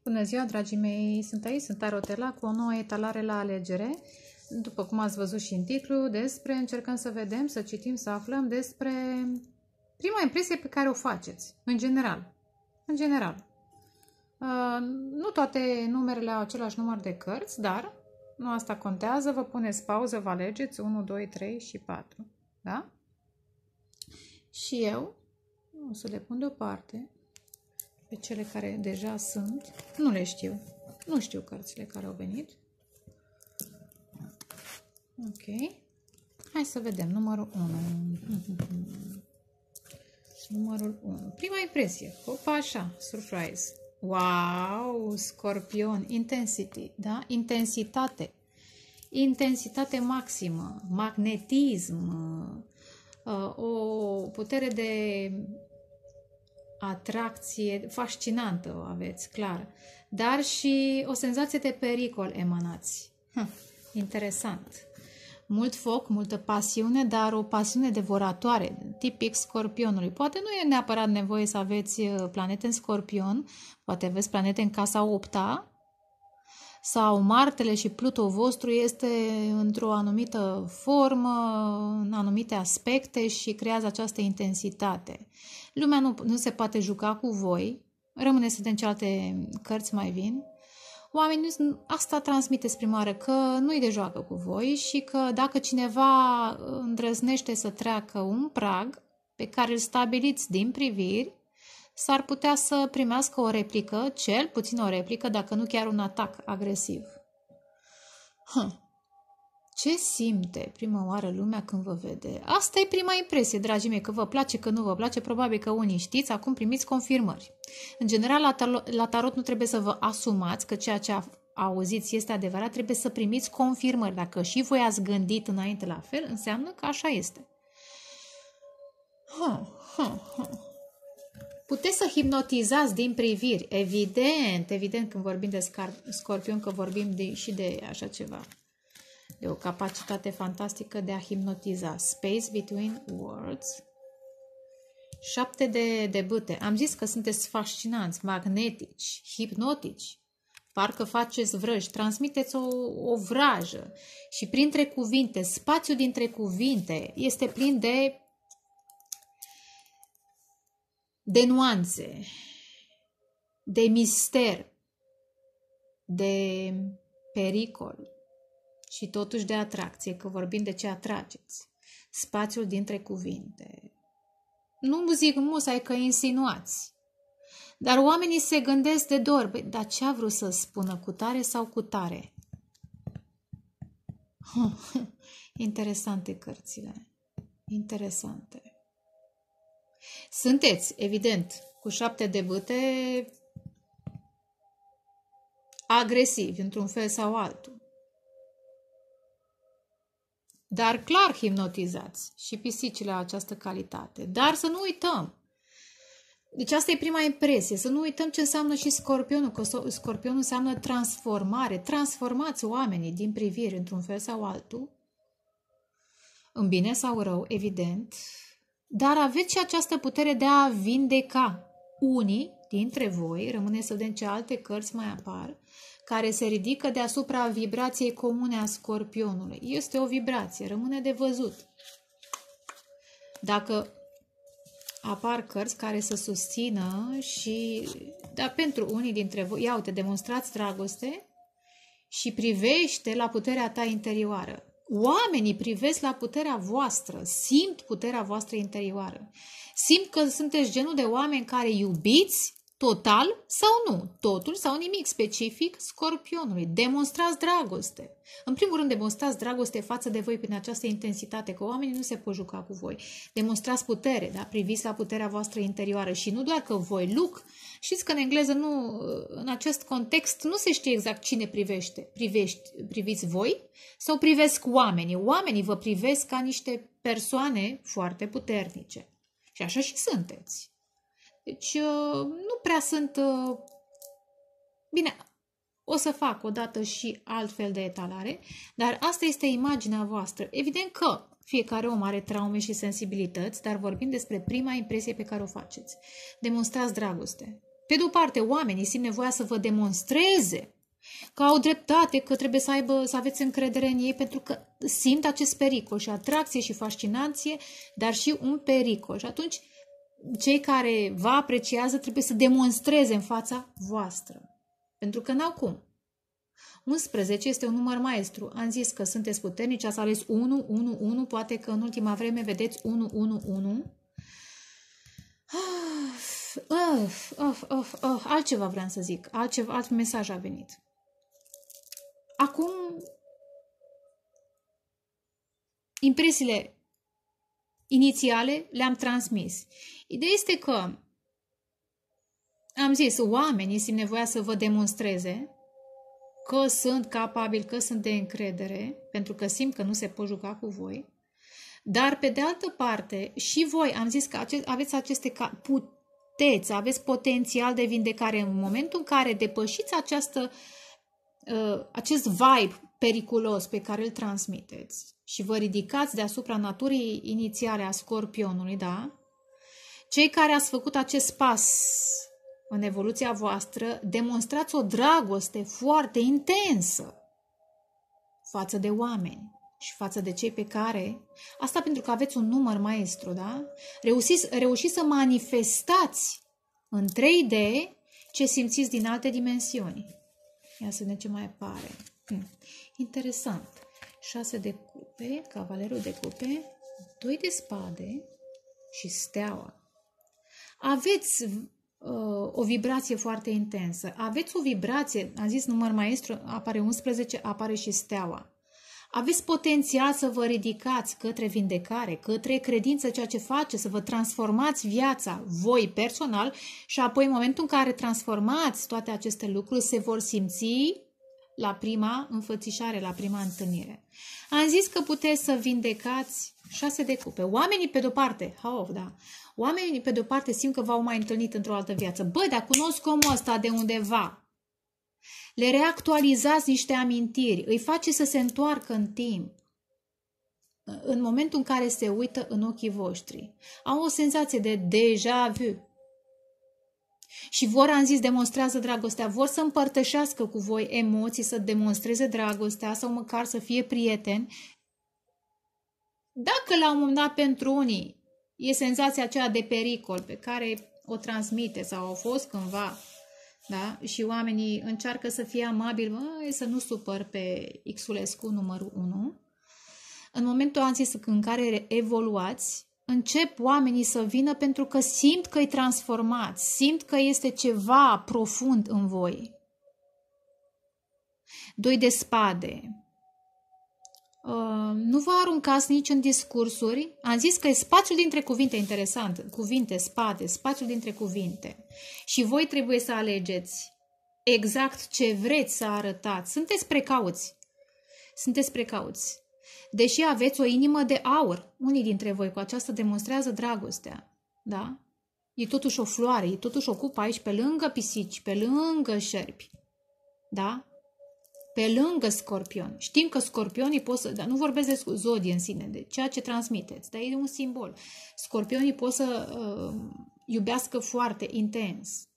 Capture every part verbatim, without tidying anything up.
Bună ziua, dragii mei! Sunt aici, sunt Tarotela, cu o nouă etalare la alegere. După cum ați văzut și în titlu, despre, încercăm să vedem, să citim, să aflăm despre prima impresie pe care o faceți, în general. În general. Uh, nu toate numerele au același număr de cărți, dar nu asta contează. Vă puneți pauză, vă alegeți unu, doi, trei și patru. Da? Și eu o să le pun deoparte. Pe cele care deja sunt, nu le știu. Nu știu cărțile care au venit. Ok. Hai să vedem. Numărul unu. Numărul unu. Prima impresie. Opa, așa. Surprise. Wow! Scorpion. Intensity. Da? Intensitate. Intensitate maximă. Magnetism. O putere de atracție fascinantă o aveți, clar. Dar și o senzație de pericol emanați. Hm, interesant. Mult foc, multă pasiune, dar o pasiune devoratoare, tipic Scorpionului. Poate nu e neapărat nevoie să aveți planete în Scorpion, poate aveți planete în casa opta, sau Martele și Pluto vostru este într-o anumită formă, în anumite aspecte și creează această intensitate. Lumea nu, nu se poate juca cu voi, rămâne să vedem ce alte cărți mai vin. Oamenii, asta transmiteți prima oară, că nu-i de joacă cu voi și că dacă cineva îndrăznește să treacă un prag pe care îl stabiliți din priviri, s-ar putea să primească o replică, cel puțin o replică, dacă nu chiar un atac agresiv. Hm. Ce simte prima oară lumea când vă vede? Asta e prima impresie, dragii mei, că vă place, că nu vă place, probabil că unii știți, acum primiți confirmări. În general, la tarot, la tarot nu trebuie să vă asumați că ceea ce auziți este adevărat, trebuie să primiți confirmări. Dacă și voi ați gândit înainte la fel, înseamnă că așa este. Hm, hm, hm. Puteți să hipnotizați din priviri, evident, evident când vorbim de Scorpion, că vorbim de, și de așa ceva, de o capacitate fantastică de a hipnotiza. Space between words. Șapte de, de bâte. Am zis că sunteți fascinanți, magnetici, hipnotici. Parcă faceți vrăji, transmiteți o, o vrajă. Și printre cuvinte, spațiul dintre cuvinte este plin de de nuanțe, de mister, de pericol și totuși de atracție, că vorbim de ce atrageți. Spațiul dintre cuvinte. Nu zic musai că insinuați, dar oamenii se gândesc de dor. Băi, dar ce a vrut să spună, cu tare sau cu tare? Interesante cărțile. Interesante. Sunteți, evident, cu șapte de bâte agresivi, într-un fel sau altul. Dar clar hipnotizați și pisicile au această calitate. Dar să nu uităm. Deci asta e prima impresie. Să nu uităm ce înseamnă și Scorpionul, că Scorpionul înseamnă transformare. Transformați oamenii din priviri într-un fel sau altul. În bine sau rău, evident. Dar aveți și această putere de a vindeca. Unii dintre voi, rămâne să vedem ce alte cărți mai apar, care se ridică deasupra vibrației comune a Scorpionului. Este o vibrație, rămâne de văzut. Dacă apar cărți care să susțină și, dar pentru unii dintre voi, ia uite, demonstrați dragoste și privește la puterea ta interioară. Oamenii privesc la puterea voastră, simt puterea voastră interioară. Simt că sunteți genul de oameni care iubiți total sau nu, totul sau nimic specific Scorpionului. Demonstrați dragoste. În primul rând, demonstrați dragoste față de voi prin această intensitate, că oamenii nu se pot juca cu voi. Demonstrați putere, da? Priviți la puterea voastră interioară și nu doar că voi look. Știți că în engleză, nu, în acest context, nu se știe exact cine privește. Privești, priviți voi sau privesc oamenii. Oamenii vă privesc ca niște persoane foarte puternice. Și așa și sunteți. Deci nu prea sunt... Bine, o să fac odată și altfel de etalare, dar asta este imaginea voastră. Evident că fiecare om are traume și sensibilități, dar vorbim despre prima impresie pe care o faceți. Demonstrați dragoste. Pe de-o parte, oamenii simt nevoia să vă demonstreze că au dreptate, că trebuie să, aibă, să aveți încredere în ei, pentru că simt acest pericol și atracție și fascinație, dar și un pericol. Și atunci, cei care vă apreciază trebuie să demonstreze în fața voastră. Pentru că n-au cum. unsprezece este un număr maestru. Am zis că sunteți puternici, ați ales unu, unu, unu, poate că în ultima vreme vedeți unu, unu, unu. Of, of, of, of. Altceva vreau să zic, altceva, alt mesaj a venit. Acum, impresiile inițiale le-am transmis. Ideea este că, am zis, oamenii simt nevoia să vă demonstreze că sunt capabili, că sunt de încredere, pentru că simt că nu se pot juca cu voi, dar pe de altă parte, și voi, am zis că aveți aceste puteți, aveți potențial de vindecare în momentul în care depășiți această, uh, acest vibe periculos pe care îl transmiteți și vă ridicați deasupra naturii inițiale a scorpionului, da? Cei care ați făcut acest pas în evoluția voastră, demonstrați o dragoste foarte intensă față de oameni și față de cei pe care, asta pentru că aveți un număr maestru, da? Reușiți, reușiți să manifestați în trei D ce simțiți din alte dimensiuni. Ia să vedem ce mai apare. Hm. Interesant. șase de cupe, cavalerul de cupe, doi de spade și steaua. Aveți uh, o vibrație foarte intensă. Aveți o vibrație, am zis număr maestru, apare unsprezece, apare și steaua. Aveți potențial să vă ridicați către vindecare, către credință, ceea ce face, să vă transformați viața, voi personal, și apoi în momentul în care transformați toate aceste lucruri, se vor simți la prima înfățișare, la prima întâlnire. Am zis că puteți să vindecați șase de cupe. Oamenii pe de-o parte, haof, da, oamenii pe de-o parte simt că v-au mai întâlnit într-o altă viață. Băi, dar cunosc omul ăsta de undeva. Le reactualizați niște amintiri, îi face să se întoarcă în timp. În momentul în care se uită în ochii voștri. Au o senzație de deja vu. Și vor, am zis, demonstrează dragostea, vor să împărtășească cu voi emoții, să demonstreze dragostea sau măcar să fie prieteni. Dacă la un moment dat pentru unii e senzația aceea de pericol pe care o transmite sau au fost cândva, da? Și oamenii încearcă să fie amabili, mă, să nu supăr pe Xulescu numărul unu. În momentul, am zis, în care evoluați, încep oamenii să vină pentru că simt că îi transformați, simt că este ceva profund în voi. Doi de spade. Uh, nu vă aruncați nici în discursuri. Am zis că e spațiul dintre cuvinte, interesant. Cuvinte, spade, spațiul dintre cuvinte. Și voi trebuie să alegeți exact ce vreți să arătați. Sunteți precauți. Sunteți precauți. Deși aveți o inimă de aur, unii dintre voi cu aceasta demonstrează dragostea. Da? E totuși o floare, e totuși o cupă aici pe lângă pisici, pe lângă șerpi. Da? Pe lângă scorpion. Știm că scorpionii pot să... Dar nu vorbesc de zodie în sine, de ceea ce transmiteți, dar e un simbol. Scorpionii pot să uh, iubească foarte intens.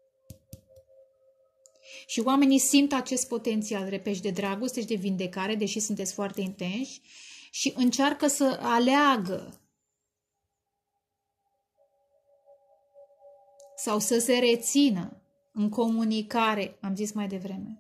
Și oamenii simt acest potențial, repet, de dragoste și de vindecare, deși sunteți foarte intenși, și încearcă să aleagă sau să se rețină în comunicare, am zis mai devreme.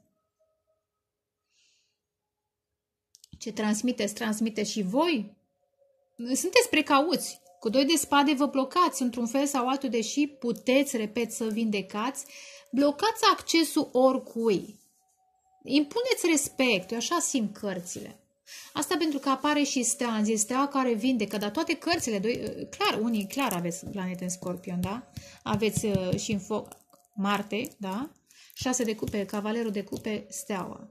Ce transmiteți, transmiteți și voi. Sunteți precauți. Cu doi de spade vă blocați într-un fel sau altul, deși puteți, repet, să vindecați. Blocați accesul oricui. Impuneți respect. Eu așa simt cărțile. Asta pentru că apare și stea, am zis, steaua care vindecă, dar toate cărțile, doi, clar, unii, clar aveți planete în Scorpion, da? Aveți uh, și în foc Marte, da? Șase de cupe, cavalerul de cupe, steaua.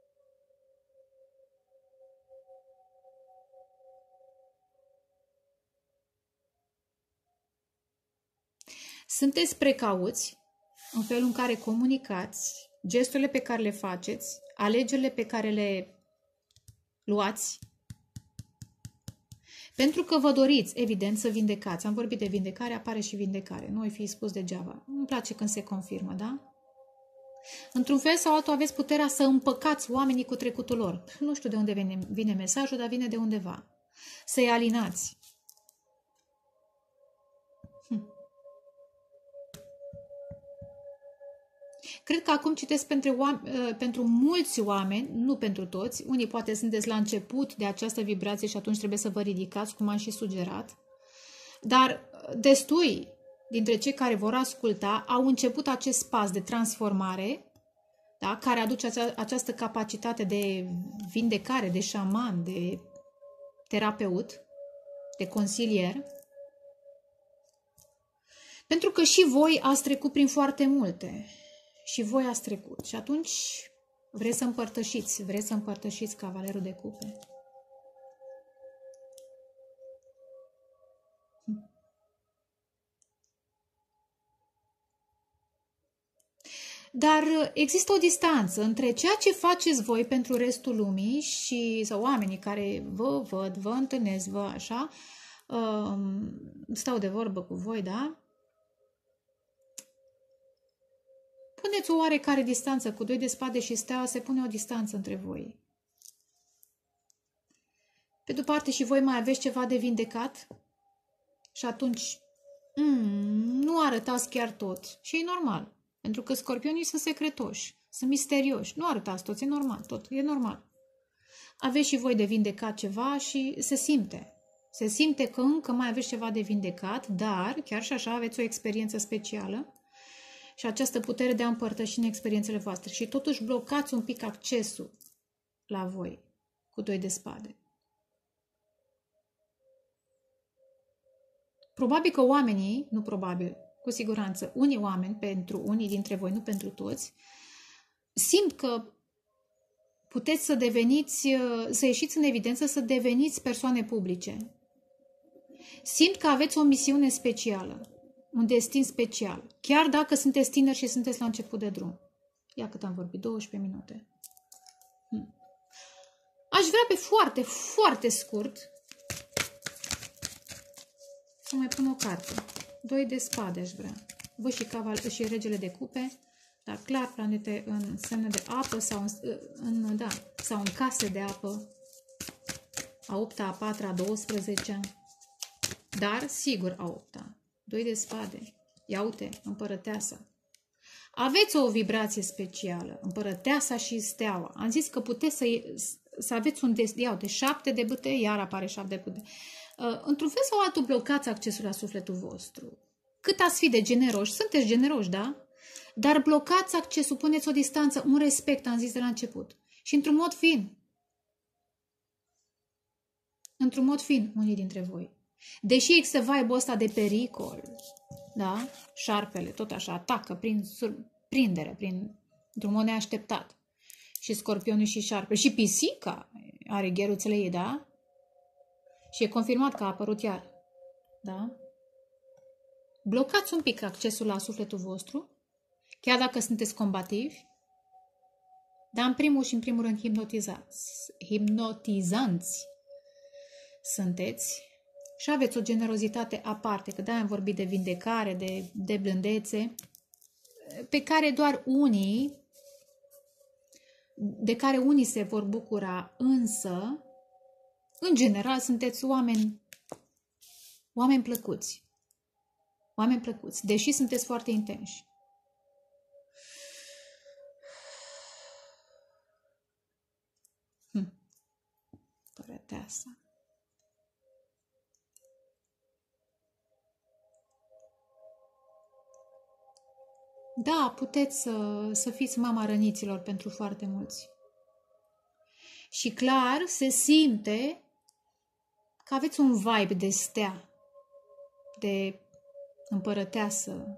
Sunteți precauți în felul în care comunicați, gesturile pe care le faceți, alegerile pe care le luați, Pentru că vă doriți, evident, să vindecați. Am vorbit de vindecare, apare și vindecare. Nu o fi spus degeaba. Nu-mi place când se confirmă, da? Într-un fel sau altul aveți puterea să împăcați oamenii cu trecutul lor. Nu știu de unde vine, vine mesajul, dar vine de undeva. Să-i alinați. Hm. Cred că acum citesc pentru, oameni, pentru mulți oameni, nu pentru toți. Unii poate sunteți la început de această vibrație și atunci trebuie să vă ridicați, cum am și sugerat. Dar destui dintre cei care vor asculta au început acest pas de transformare, da, care aduce acea, această capacitate de vindecare, de șaman, de terapeut, de consilier. Pentru că și voi ați trecut prin foarte multe. Și voi ați trecut. Și atunci vreți să împărtășiți, vreți să împărtășiți cavalerul de cupe. Dar există o distanță între ceea ce faceți voi pentru restul lumii și sau oamenii care vă văd, vă întâlnesc, vă așa, stau de vorbă cu voi, da? Puneți o oarecare distanță, cu doi de spade și steaua se pune o distanță între voi. Pe de-o parte și voi mai aveți ceva de vindecat și atunci mm, nu arătați chiar tot și e normal. Pentru că scorpionii sunt secretoși, sunt misterioși. Nu arătați toți, e normal, tot, e normal. Aveți și voi de vindecat ceva și se simte. Se simte că încă mai aveți ceva de vindecat, dar chiar și așa aveți o experiență specială și această putere de a împărtăși în experiențele voastre. Și totuși blocați un pic accesul la voi cu doi de spade. Probabil că oamenii, nu probabil, cu siguranță, unii oameni, pentru unii dintre voi, nu pentru toți, simt că puteți să deveniți, să ieșiți în evidență, să deveniți persoane publice. Simt că aveți o misiune specială, un destin special, chiar dacă sunteți tineri și sunteți la început de drum. Ia cât am vorbit, douăsprezece minute. Hm. Aș vrea pe foarte, foarte scurt să mai pun o carte. Doi de spade aș vrea. Vă și, caval și regele de cupe, dar clar planete în semne de apă sau în, în, da, sau în case de apă. A opta, a patra, a douăsprezecea. Dar sigur a opta. Doi de spade. Ia uite, împărăteasa. Aveți o vibrație specială. Împărăteasa și steaua. Am zis că puteți să, să aveți un destin. Ia uite, șapte de bâte, iar apare șapte de bâte. Uh, într-un fel sau altul blocați accesul la sufletul vostru. Cât ați fi de generoși, sunteți generoși, da? Dar blocați accesul, puneți o distanță, un respect, am zis de la început. Și într-un mod fin. Într-un mod fin, unii dintre voi. Deși există vibe-ul ăsta de pericol, da? Șarpele, tot așa, atacă prin surprindere, prin, într-un mod neașteptat. Și scorpionul și șarpele. Și pisica are gheruțele ei, da? Și e confirmat că a apărut iar. Da? Blocați un pic accesul la sufletul vostru, chiar dacă sunteți combativi, dar în primul și în primul rând hipnotizați. Hipnotizanți sunteți și aveți o generozitate aparte, că de-aia am vorbit de vindecare, de, de blândețe, pe care doar unii, de care unii se vor bucura, însă în general, sunteți oameni, oameni plăcuți. Oameni plăcuți, deși sunteți foarte intenși. Hm. Părăteasa. Da, puteți să, să fiți mama răniților pentru foarte mulți. Și clar se simte că aveți un vibe de stea, de împărăteasă.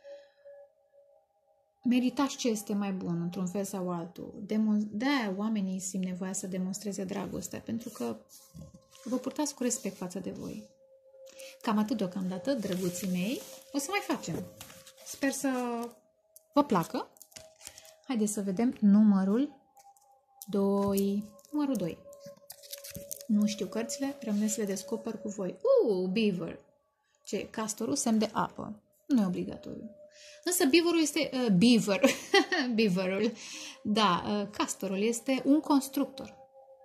Meritați ce este mai bun, într-un fel sau altul. De-aia oamenii simt nevoia să demonstreze dragoste, pentru că vă purtați cu respect față de voi. Cam atât deocamdată, drăguții mei. O să mai facem. Sper să vă placă. Haideți să vedem numărul doi. Numărul doi. Nu știu cărțile, rămâne să le descoper cu voi. Uh, beaver. Ce? Castorul, semn de apă. Nu e obligatoriu. Însă beaverul este... Uh, beaver. Beaverul. Da, uh, castorul este un constructor.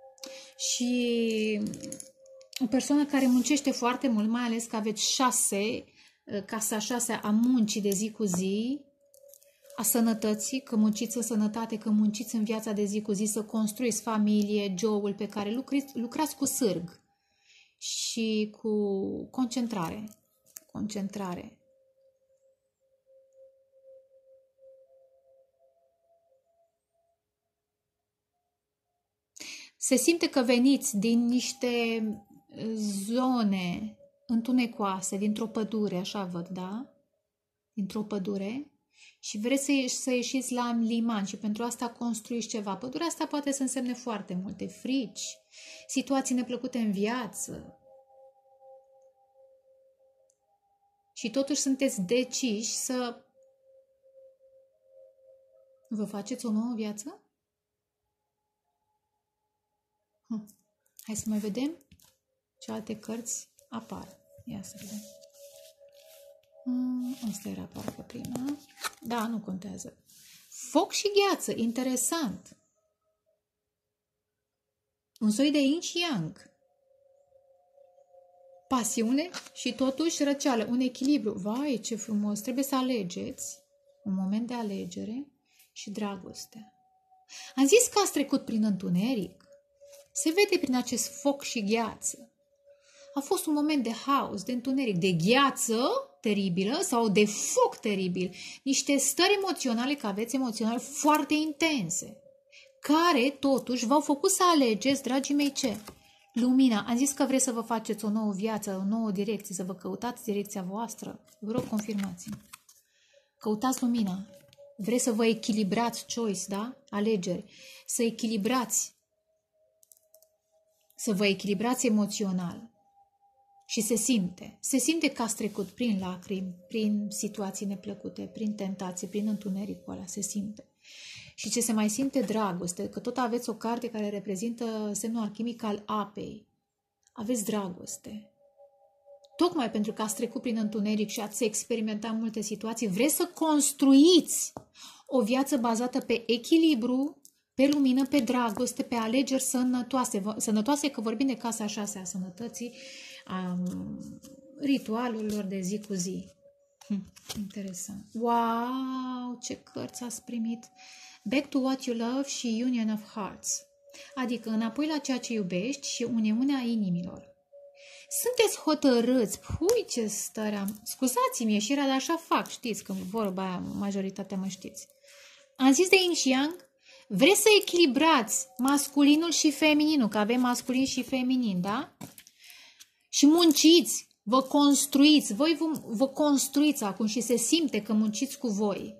Și o persoană care muncește foarte mult, mai ales că aveți șase, uh, casa șasea a muncii de zi cu zi, a sănătății, că munciți în sănătate, că munciți în viața de zi cu zi, să construiți familie, job-ul pe care lucrați, lucrați cu sârg și cu concentrare. Concentrare. Se simte că veniți din niște zone întunecoase, dintr-o pădure, așa văd, da? Dintr-o pădure. Și vreți să, ieși, să ieșiți la liman și pentru asta construiți ceva. Pădurea asta poate să însemne foarte multe frici, situații neplăcute în viață. Și totuși sunteți deciși să vă faceți o nouă viață? Hm. Hai să mai vedem ce alte cărți apar. Ia să vedem. Hmm, asta era parcă prima. Da, nu contează. Foc și gheață, interesant. Un soi de yin și yang. Pasiune și totuși răceală, un echilibru. Vai, ce frumos! Trebuie să alegeți un moment de alegere și dragoste. Am zis că ați trecut prin întuneric. Se vede prin acest foc și gheață. A fost un moment de haos, de întuneric, de gheață teribilă sau de foc teribil. Niște stări emoționale, că aveți emoționale foarte intense, care totuși v-au făcut să alegeți, dragii mei, ce? Lumina. Am zis că vreți să vă faceți o nouă viață, o nouă direcție, să vă căutați direcția voastră. Vă rog, confirmați-mi. Căutați lumina. Vreți să vă echilibrați choice, da? Alegeri. Să echilibrați. Să vă echilibrați emoțional. Și se simte. Se simte că ați trecut prin lacrimi, prin situații neplăcute, prin tentații, prin întunericul ăla. Se simte. Și ce se mai simte? Dragoste. Că tot aveți o carte care reprezintă semnul alchimic al apei. Aveți dragoste. Tocmai pentru că ați trecut prin întuneric și ați experimentat multe situații, vreți să construiți o viață bazată pe echilibru, pe lumină, pe dragoste, pe alegeri sănătoase. Sănătoase, că vorbim de casa a șasea a sănătății, a ritualurilor de zi cu zi. Hm, interesant. Wow, ce cărți ați primit! Back to what you love și Union of Hearts. Adică înapoi la ceea ce iubești și uniunea inimilor. Sunteți hotărâți. Ui, ce stare am. Scuzați-mi ieșirea, dar așa fac, știți, că vorba aia, majoritatea mă știți. Am zis de yin și yang. Vreți să echilibrați masculinul și femininul, că avem masculin și feminin, da? Și munciți, vă construiți, voi vă, vă construiți acum și se simte că munciți cu voi.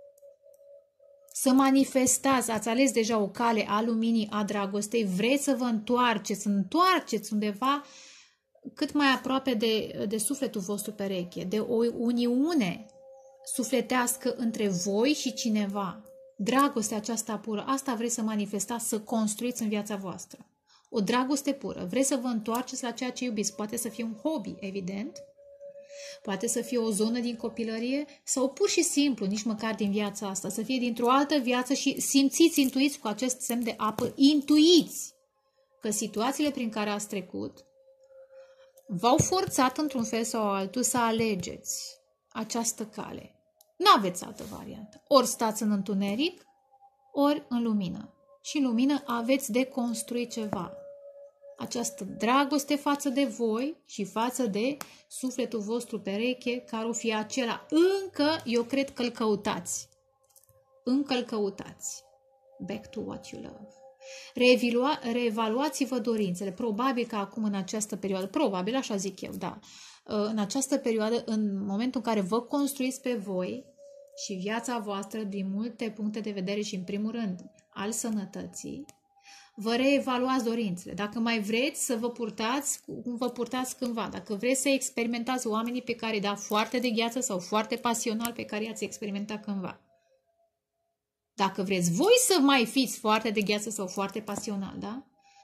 Să manifestați, ați ales deja o cale a luminii, a dragostei, vreți să vă întoarceți, să întoarceți undeva cât mai aproape de, de sufletul vostru pereche, de o uniune sufletească între voi și cineva. Dragostea aceasta pură, asta vreți să manifestați, să construiți în viața voastră. O dragoste pură. Vreți să vă întoarceți la ceea ce iubiți. Poate să fie un hobby, evident. Poate să fie o zonă din copilărie sau pur și simplu, nici măcar din viața asta, să fie dintr-o altă viață și simțiți, intuiți cu acest semn de apă, intuiți că situațiile prin care ați trecut v-au forțat într-un fel sau altul să alegeți această cale. Nu aveți altă variantă. Ori stați în întuneric, ori în lumină. Și în lumină aveți de construit ceva. Această dragoste față de voi și față de sufletul vostru pereche, care o fi acela. Încă, eu cred că îl căutați. Încă îl căutați. Back to what you love. Reevalua, reevaluați-vă dorințele. Probabil că acum în această perioadă, probabil așa zic eu, da, în această perioadă, în momentul în care vă construiți pe voi și viața voastră din multe puncte de vedere și în primul rând al sănătății, vă reevaluați dorințele. Dacă mai vreți să vă purtați cum vă purtați cândva, dacă vreți să experimentați oamenii pe care da foarte de gheață sau foarte pasional pe care i-ați experimentat cândva. Dacă vreți voi să mai fiți foarte de gheață sau foarte pasional, da?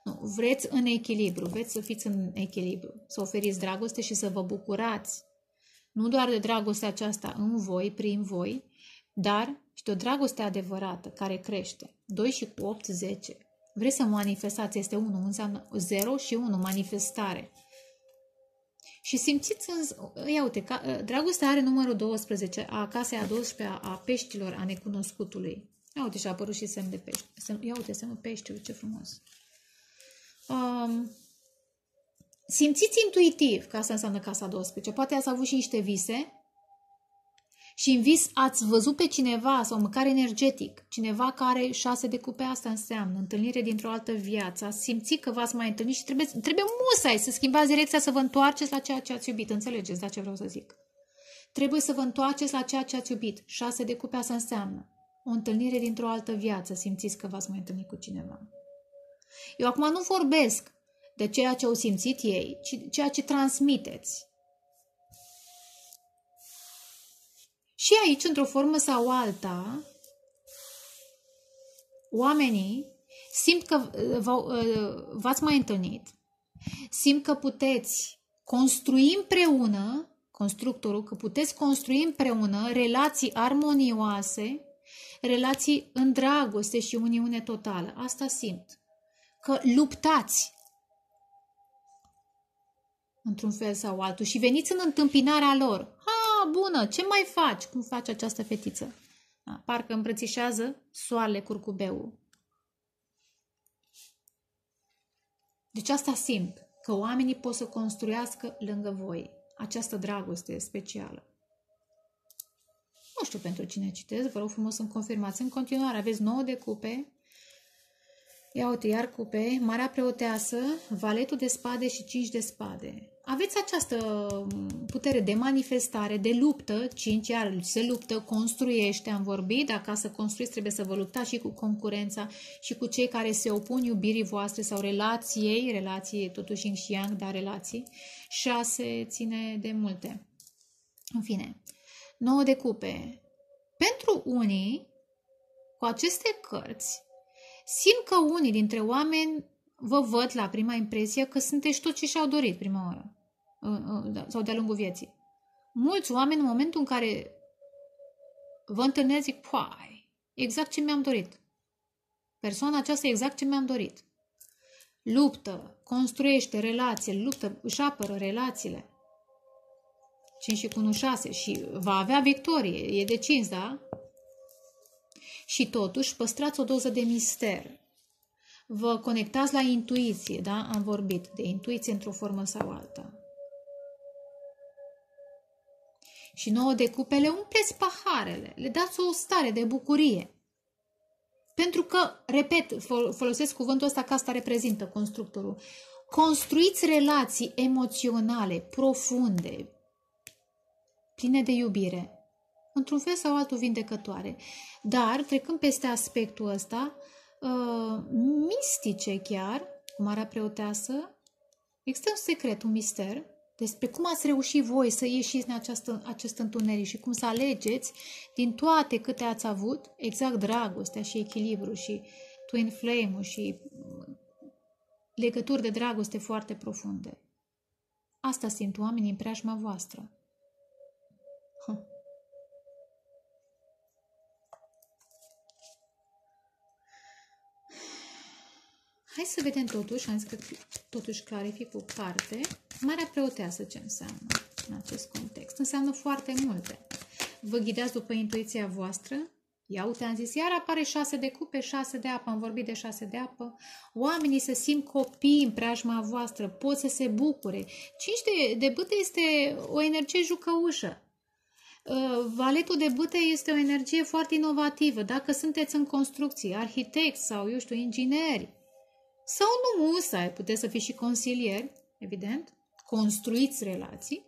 Nu, vreți în echilibru, vreți să fiți în echilibru, să oferiți dragoste și să vă bucurați. Nu doar de dragostea aceasta în voi, prin voi, dar și de o dragoste adevărată, care crește. doi și cu opt, zece. Vreți să manifestați, este unu, înseamnă zero și unu, manifestare. Și simțiți, în, ia uite, ca, dragostea are numărul douăsprezece, a casei a douăsprezecea, a peștilor, a necunoscutului. Ia uite, și a apărut și semn de pești. Ia uite, semnul peștilor, ce frumos. Um, simțiți intuitiv că asta înseamnă casa douăsprezece. Poate ați avut și niște vise și în vis ați văzut pe cineva sau măcar energetic, cineva care șase de cupe, asta înseamnă întâlnire dintr-o altă viață. Ați simțit că v-ați mai întâlnit și trebuie, trebuie musai să schimbați direcția, să vă întoarceți la ceea ce ați iubit. Înțelegeți la ce vreau să zic? Trebuie să vă întoarceți la ceea ce ați iubit. Șase de cupe, asta înseamnă o întâlnire dintr-o altă viață. Simțiți că v-ați mai întâlnit cu cineva. Eu acum nu vorbesc de ceea ce au simțit ei, ci ceea ce transmiteți. Și aici, într-o formă sau alta, oamenii simt că v-ați mai întâlnit, simt că puteți construi împreună, constructorul, că puteți construi împreună relații armonioase, relații în dragoste și uniune totală. Asta simt. Că luptați într-un fel sau altul și veniți în întâmpinarea lor. Ha, bună, ce mai faci? Cum face această fetiță? Da, parcă îmbrățișează soarele curcubeul. Deci asta simt, că oamenii pot să construiască lângă voi această dragoste specială. Nu știu pentru cine citesc, vă rog frumos să-mi confirmați. În continuare aveți nouă de cupe. Ia uite, iar cupe, Marea Preoteasă, Valetul de spade și cinci de spade. Aveți această putere de manifestare, de luptă, cinci, iar se luptă, construiește, am vorbit, dacă să construiți trebuie să vă luptați și cu concurența și cu cei care se opun iubirii voastre sau relației, relații totuși yin și yang, dar relații. șase ține de multe. În fine, nouă de cupe. Pentru unii, cu aceste cărți, simt că unii dintre oameni vă văd la prima impresie că sunteți tot ce și-au dorit prima oară sau de-a lungul vieții. Mulți oameni în momentul în care vă întâlnesc zic, păi, exact ce mi-am dorit. Persoana aceasta e exact ce mi-am dorit. Luptă, construiește relații, luptă, își apără relațiile. cinci și cu unu, șase și va avea victorie, e decins, da? Și totuși păstrați o doză de mister. Vă conectați la intuiție, da? Am vorbit de intuiție într-o formă sau alta. Și nouă de cupe le umpleți paharele, le dați o stare de bucurie. Pentru că, repet, folosesc cuvântul ăsta că asta reprezintă constructorul. Construiți relații emoționale, profunde, pline de iubire, într-un fel sau altul vindecătoare. Dar, trecând peste aspectul ăsta, uh, mistice chiar, cu Marea Preoteasă, există un secret, un mister, despre cum ați reușit voi să ieșiți din această, acest întuneric și cum să alegeți din toate câte ați avut, exact dragostea și echilibru și twin flame-ul și legături de dragoste foarte profunde. Asta simt oamenii în preajma voastră. Huh. Hai să vedem totuși, am zis că totuși clarific o parte, Marea Preoteasă ce înseamnă în acest context. Înseamnă foarte multe. Vă ghidați după intuiția voastră. Ia uite, am zis, iar apare șase de cupe, șase de apă, am vorbit de șase de apă. Oamenii se simt copii în preajma voastră, pot să se bucure. Cinci de, de bâte este o energie jucăușă. Valetul de bâte este o energie foarte inovativă. Dacă sunteți în construcții, arhitecți sau, eu știu, ingineri, sau nu musai, puteți să fiți și consilieri, evident, construiți relații.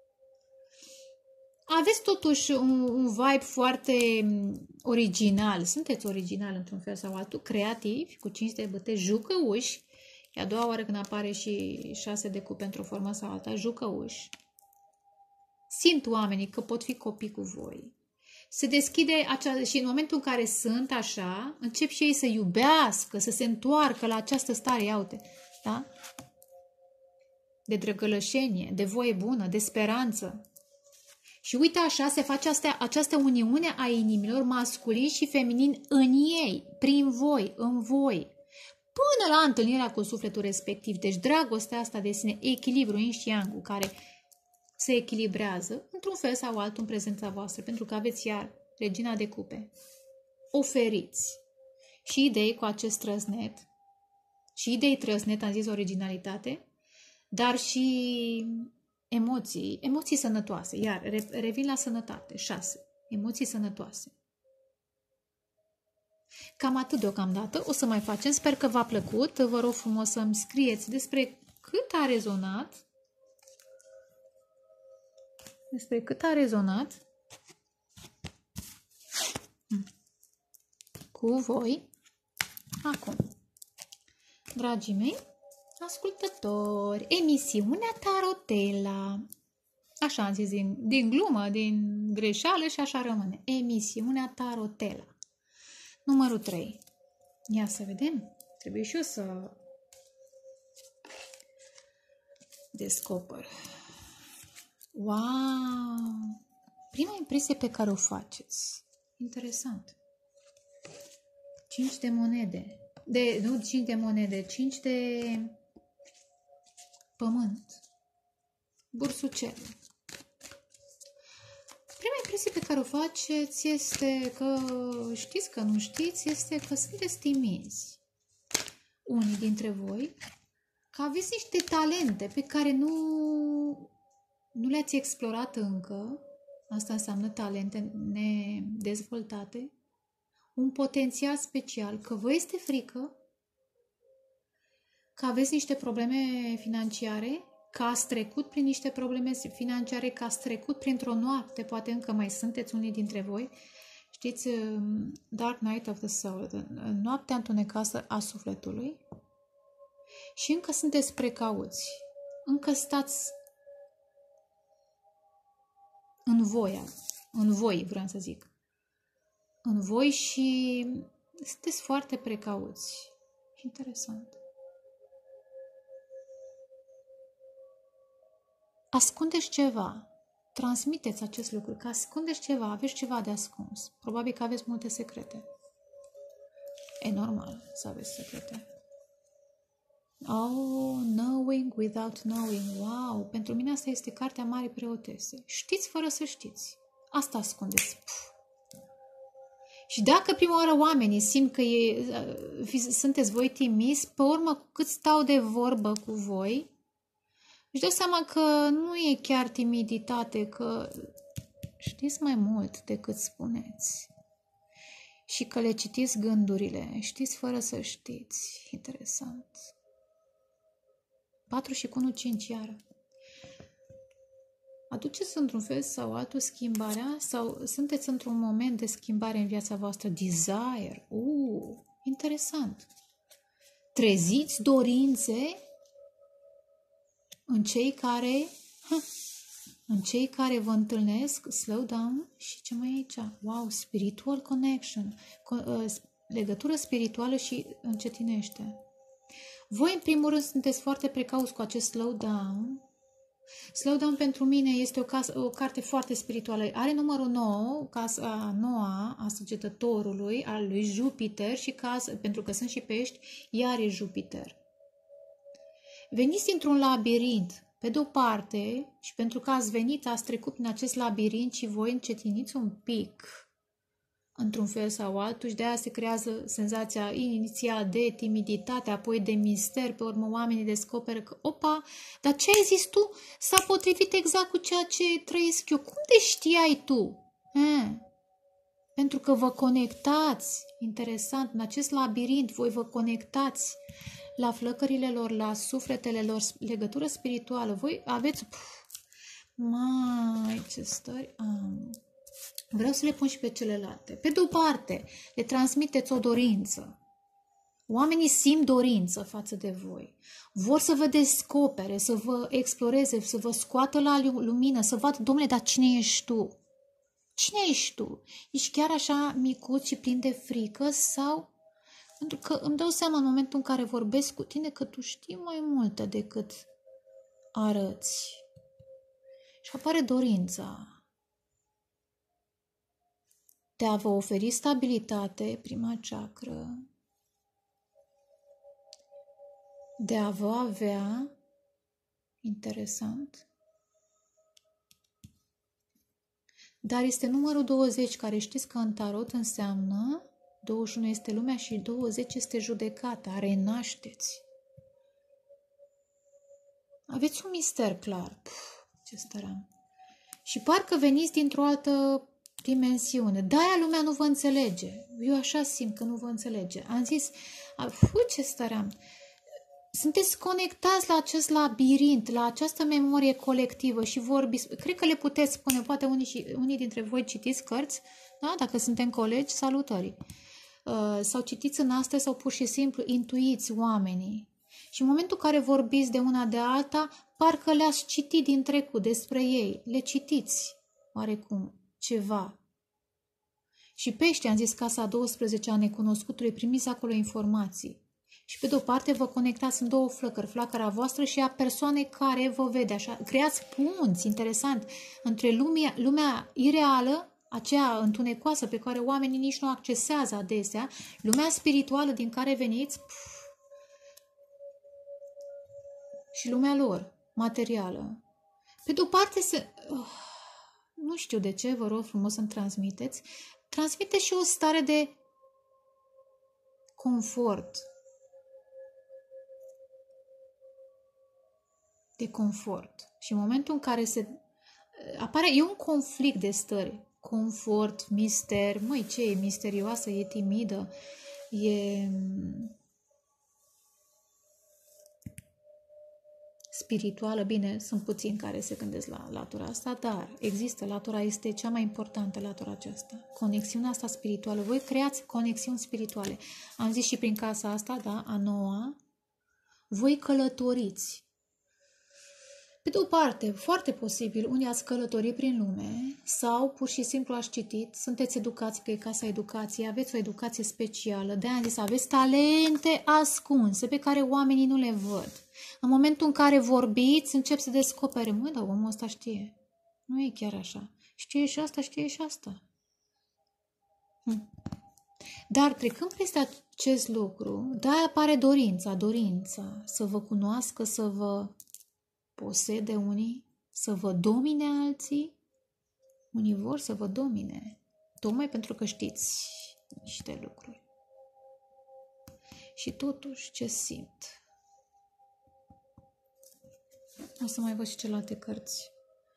Aveți totuși un, un vibe foarte original, sunteți original într-un fel sau altul, creativi, cu cinci de bâte, jucăuși. E a doua oară când apare și șase de cupe într-o formă sau alta, jucăuși. Simt oamenii că pot fi copii cu voi. Se deschide acea, și în momentul în care sunt așa, încep și ei să iubească, să se întoarcă la această stare, ia uite, da? De drăgălășenie, de voie bună, de speranță. Și uite așa se face astea, această uniune a inimilor masculin și feminin în ei, prin voi, în voi, până la întâlnirea cu sufletul respectiv. Deci dragostea asta de sine, echilibru, yin și yang, care se echilibrează într-un fel sau altul în prezența voastră, pentru că aveți iar regina de cupe. Oferiți și idei cu acest trăsnet, și idei trăsnet, am zis originalitate, dar și emoții, emoții sănătoase. Iar revin la sănătate. șase. Emoții sănătoase. Cam atât deocamdată. O să mai facem. Sper că v-a plăcut. Vă rog frumos să-mi scrieți despre cât a rezonat. Despre cât a rezonat cu voi. Acum, dragii mei ascultători, emisiunea Tarotela. Așa am zis, din, din glumă, din greșeală și așa rămâne. Emisiunea Tarotela. Numărul trei. Ia să vedem. Trebuie și eu să descoper. Wow! Prima impresie pe care o faceți. Interesant. cinci de monede. De, nu cinci de monede, cinci de pământ. Bursucel. Prima impresie pe care o faceți este că, știți că nu știți, este că sunteți timizi. Unii dintre voi, că aveți niște talente pe care nu, nu le-ați explorat încă. Asta înseamnă talente nedezvoltate. Un potențial special, că vă este frică, că aveți niște probleme financiare, că ați trecut prin niște probleme financiare, că ați trecut printr-o noapte, poate încă mai sunteți unii dintre voi, știți, Dark Night of the Soul, noaptea întunecată a sufletului, și încă sunteți precauți, încă stați în voia, în voi, vreau să zic, în voi și sunteți foarte precauți. Interesant. Ascundeți ceva. Transmiteți acest lucru, că ascundeți ceva, aveți ceva de ascuns. Probabil că aveți multe secrete. E normal să aveți secrete. Oh, knowing without knowing. Wow, pentru mine asta este cartea Marii Preotese. Știți fără să știți. Asta ascundeți. Puf. Și dacă prima oară oamenii simt că e, sunteți voi timizi, pe urmă, cu cât stau de vorbă cu voi, își dau seama că nu e chiar timiditate, că știți mai mult decât spuneți. Și că le citiți gândurile, știți fără să știți. Interesant. patru și cu unu, cinci iară. Aduceți într-un fel sau altul schimbarea sau sunteți într-un moment de schimbare în viața voastră? Desire. Uh, interesant. Treziți dorințe în cei care ha, în cei care vă întâlnesc. Slow down. Și ce mai e aici? Wow, spiritual connection. Legătură spirituală și încetinește. Voi, în primul rând, sunteți foarte precauți cu acest slow down. Slow down pentru mine este o, casă, o carte foarte spirituală. Are numărul nouă, casa noua a săgetătorului, al lui Jupiter, și casă, pentru că sunt și pești, iar e Jupiter. Veniți într-un labirint, pe de-o parte, și pentru că ați venit, ați trecut prin acest labirint și voi încetiniți un pic, într-un fel sau altul, și de aia se creează senzația inițial de timiditate, apoi de mister, pe urmă oamenii descoperă că, opa, dar ce ai zis tu s-a potrivit exact cu ceea ce trăiesc eu. Cum te știai tu? Eh, pentru că vă conectați, interesant, în acest labirint, voi vă conectați la flăcările lor, la sufletele lor, legătură spirituală. Voi aveți, puf, mai, ce stări am... Vreau să le pun și pe celelalte. Pe de o parte, le transmiteți o dorință. Oamenii simt dorință față de voi. Vor să vă descopere, să vă exploreze, să vă scoată la lumină, să vadă, domnule, dar cine ești tu? Cine ești tu? Ești chiar așa micuț și plin de frică sau... Pentru că îmi dau seama în momentul în care vorbesc cu tine că tu știi mai multe decât arăți. Și apare dorința de a vă oferi stabilitate, prima chakră, de a vă avea, interesant, dar este numărul douăzeci, care știți că în tarot înseamnă, douăzeci și unu este lumea și douăzeci este judecata, renașteți. Aveți un mister clar. Puf, ce stăream. Și parcă veniți dintr-o altă dimensiune. De-aia lumea nu vă înțelege. Eu așa simt că nu vă înțelege. Am zis, fu, ce stăream. Sunteți conectați la acest labirint, la această memorie colectivă și vorbiți. Cred că le puteți spune, poate unii, și, unii dintre voi citiți cărți, da? Dacă suntem colegi, salutări. Uh, sau citiți în astea sau pur și simplu intuiți oamenii. Și în momentul în care vorbiți de una de alta, parcă le-ați citit din trecut despre ei. Le citiți oarecum ceva. Și pe ăștia, am zis, casa a douăsprezece a necunoscutului, primiți acolo informații. Și pe de-o parte vă conectați în două flăcări, flacăra voastră și a persoanei care vă vede. Așa, creați punți, interesant, între lumea, lumea ireală, aceea întunecoasă pe care oamenii nici nu accesează adesea, lumea spirituală din care veniți, pf, și lumea lor, materială. Pe de-o parte, se, uh, nu știu de ce, vă rog frumos să-mi transmiteți, transmite și o stare de confort. De confort. Și în momentul în care se apare, e un conflict de stări. Confort, mister, măi, ce e misterioasă, e timidă, e spirituală. Bine, sunt puțini care se gândesc la latura asta, dar există, latura este cea mai importantă, latura aceasta. Conexiunea asta spirituală. Voi creați conexiuni spirituale. Am zis și prin casa asta, da, a noua, voi călătoriți. Pe de o parte, foarte posibil, unii ați călătorit prin lume sau pur și simplu ați citit, sunteți educați, că e casa educației, aveți o educație specială, de-aia am zis, aveți talente ascunse pe care oamenii nu le văd. În momentul în care vorbiți, încep să descopere, măi, dar omul ăsta știe. Nu e chiar așa. Știe și asta, știe și asta. Hm. Dar trecând peste acest lucru, de-aia apare dorința, dorința să vă cunoască, să vă posede unii, să vă domine alții. Unii vor să vă domine, tocmai pentru că știți niște lucruri. Și totuși, ce simt? O să mai văd și celelalte cărți.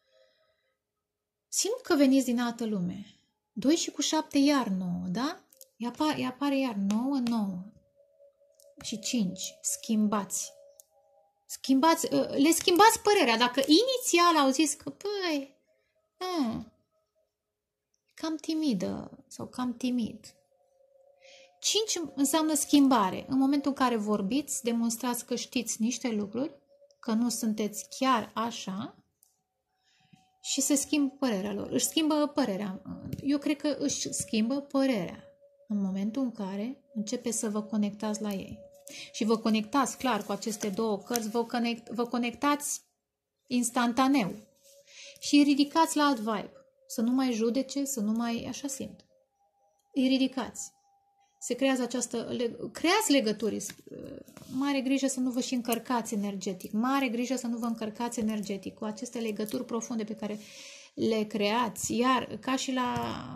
Simt că veniți din altă lume. Doi și cu șapte iar nouă, da? Îi apare, îi apare iar nouă, nouă. Și cinci. Schimbați. Schimbați, le schimbați părerea. Dacă inițial au zis că, păi, a, cam timidă sau cam timid. Cinci înseamnă schimbare. În momentul în care vorbiți, demonstrați că știți niște lucruri, că nu sunteți chiar așa și se schimbă părerea lor. Își schimbă părerea. Eu cred că își schimbă părerea în momentul în care începe să vă conectați la ei. Și vă conectați, clar, cu aceste două cărți, vă, conect, vă conectați instantaneu și ridicați la alt vibe. Să nu mai judece, să nu mai... Așa simt. Îi ridicați. Se creează această... Creați legături. Mare grijă să nu vă și încărcați energetic. Mare grijă să nu vă încărcați energetic cu aceste legături profunde pe care le creați. Iar, ca și la...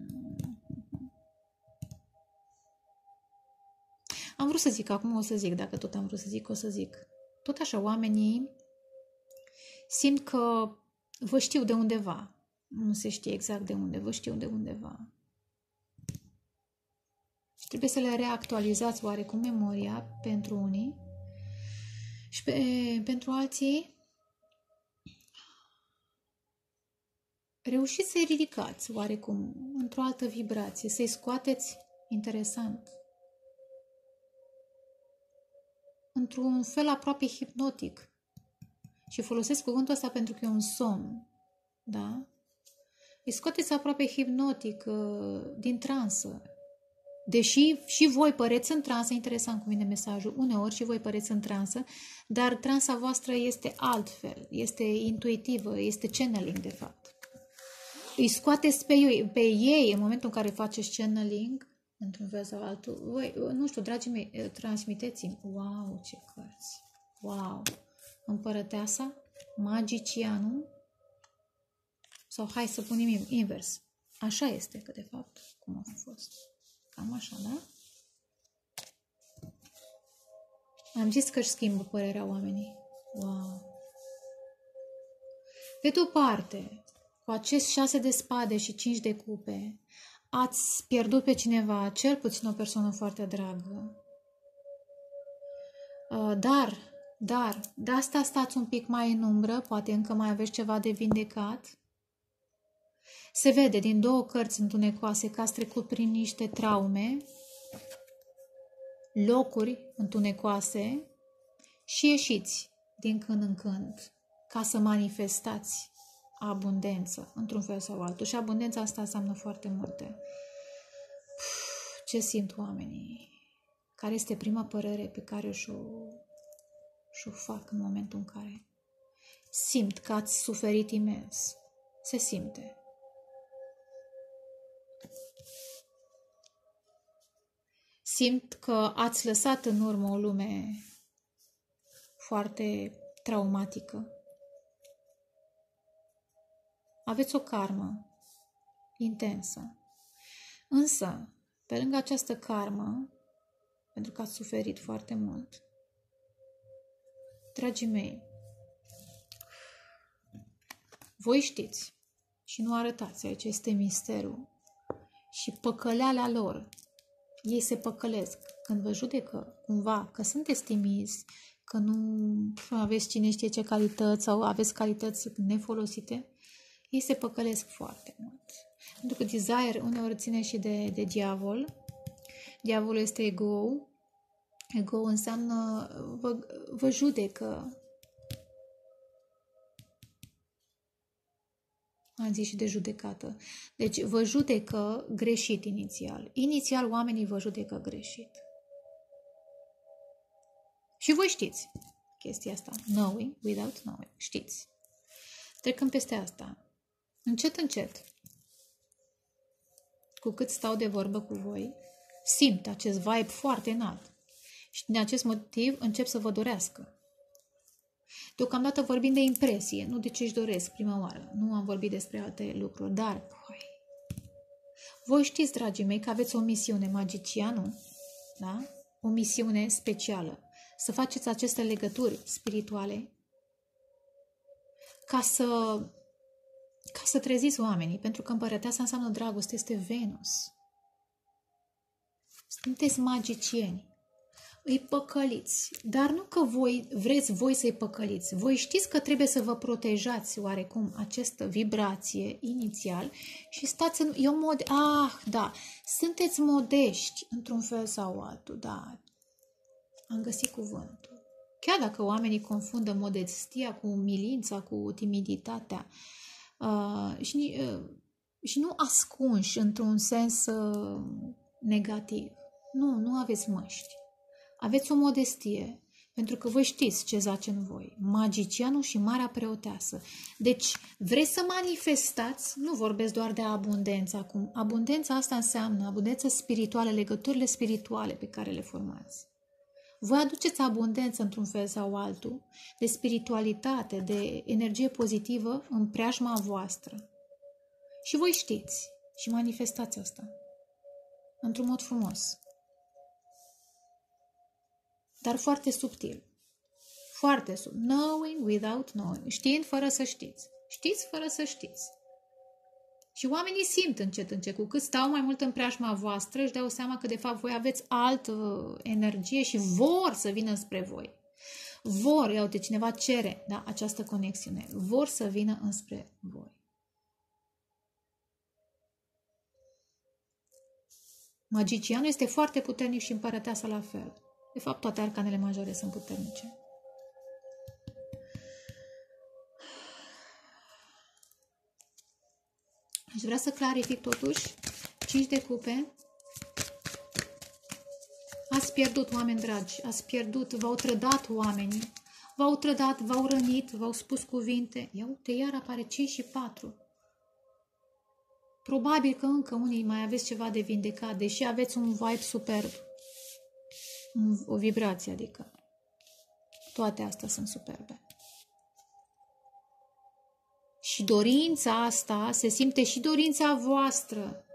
Am vrut să zic, acum o să zic, dacă tot am vrut să zic, o să zic. Tot așa, oamenii simt că vă știu de undeva. Nu se știe exact de unde, vă știu de undeva. Și trebuie să le reactualizați oarecum memoria pentru unii și pe, pentru alții reușiți să-i ridicați oarecum într-o altă vibrație, să-i scoateți, interesant, într-un fel aproape hipnotic. Și folosesc cuvântul ăsta pentru că e un somn, da? Îi scoateți aproape hipnotic, din transă. Deși și voi păreți în transă, interesant cum vine mesajul, uneori și voi păreți în transă, dar transa voastră este altfel, este intuitivă, este channeling de fapt. Îi scoateți pe ei, pe ei în momentul în care faceți channeling, într-un fel sau altul. Voi, nu știu, dragii mei, transmiteți-mi. Wow, ce cărți! Wow! Împărăteasa, magicianul, sau hai să punem invers. Așa este, că de fapt, cum a fost. Cam așa, da? Am zis că își schimbă părerea oamenii. Wow! Pe de-o parte, cu acest șase de spade și cinci de cupe, ați pierdut pe cineva, cel puțin o persoană foarte dragă. Dar, dar, de asta stați un pic mai în umbră, poate încă mai aveți ceva de vindecat. Se vede din două cărți întunecoase că ați trecut prin niște traume, locuri întunecoase și ieșiți din când în când ca să manifestați abundență, într-un fel sau altul. Și abundența asta înseamnă foarte multe. Ce simt oamenii? Care este prima părere pe care și-o, și-o fac în momentul în care simt că ați suferit imens? Se simte. Simt că ați lăsat în urmă o lume foarte traumatică. Aveți o karmă intensă. Însă, pe lângă această karmă, pentru că ați suferit foarte mult, dragii mei, voi știți și nu arătați, aici este misterul și păcăleala lor. Ei se păcălesc când vă judecă cumva că sunteți timizi, că nu aveți cine știe ce calități sau aveți calități nefolosite. Ei se păcălesc foarte mult. Pentru că desire uneori ține și de, de diavol. Diavolul este ego. Ego înseamnă vă, vă judecă. Am zis și de judecată. Deci vă judecă greșit inițial. Inițial oamenii vă judecă greșit. Și voi știți chestia asta. Knowing without knowing. Știți. Trecând peste asta. Încet, încet. Cu cât stau de vorbă cu voi, simt acest vibe foarte înalt. Și din acest motiv încep să vă dorească. Deocamdată vorbim de impresie, nu de ce își doresc prima oară. Nu am vorbit despre alte lucruri, dar păi, voi știți, dragii mei, că aveți o misiune, magicianul, da? O misiune specială. Să faceți aceste legături spirituale ca să, ca să treziți oamenii, pentru că împărăteasa înseamnă dragoste, este Venus. Sunteți magicieni. Îi păcăliți, dar nu că voi vreți voi să-i păcăliți. Voi știți că trebuie să vă protejați oarecum această vibrație inițial și stați în... Eu mod... Ah, da, sunteți modești într-un fel sau altul, da. Am găsit cuvântul. Chiar dacă oamenii confundă modestia cu umilința, cu timiditatea uh, și, uh, și nu ascunși într-un sens uh, negativ. Nu, nu aveți măști. Aveți o modestie, pentru că voi știți ce zace în voi. Magicianul și Marea Preoteasă. Deci, vreți să manifestați, nu vorbesc doar de abundență acum. Abundența asta înseamnă abundență spirituală, legăturile spirituale pe care le formați. Voi aduceți abundență într-un fel sau altul, de spiritualitate, de energie pozitivă în preajma voastră. Și voi știți și manifestați asta într-un mod frumos. Dar foarte subtil. Foarte subtil. Knowing without knowing. Știind fără să știți. Știți fără să știți. Și oamenii simt încet, încet. Cu cât stau mai mult în preajma voastră, își dau seama că de fapt voi aveți altă energie și vor să vină spre voi. Vor, ia uite, cineva cere, da, această conexiune. Vor să vină înspre voi. Magicianul este foarte puternic și împărăteasa la fel. De fapt, toate arcanele majore sunt puternice. Aș vrea să clarific totuși. cinci de cupe. Ați pierdut, oameni dragi, ați pierdut, v-au trădat oamenii, v-au trădat, v-au rănit, v-au spus cuvinte. Ia uite, iar apare cinci și patru. Probabil că încă unii mai aveți ceva de vindecat, deși aveți un vibe superb. O vibrație, adică. Toate astea sunt superbe. Și dorința asta, se simte și dorința voastră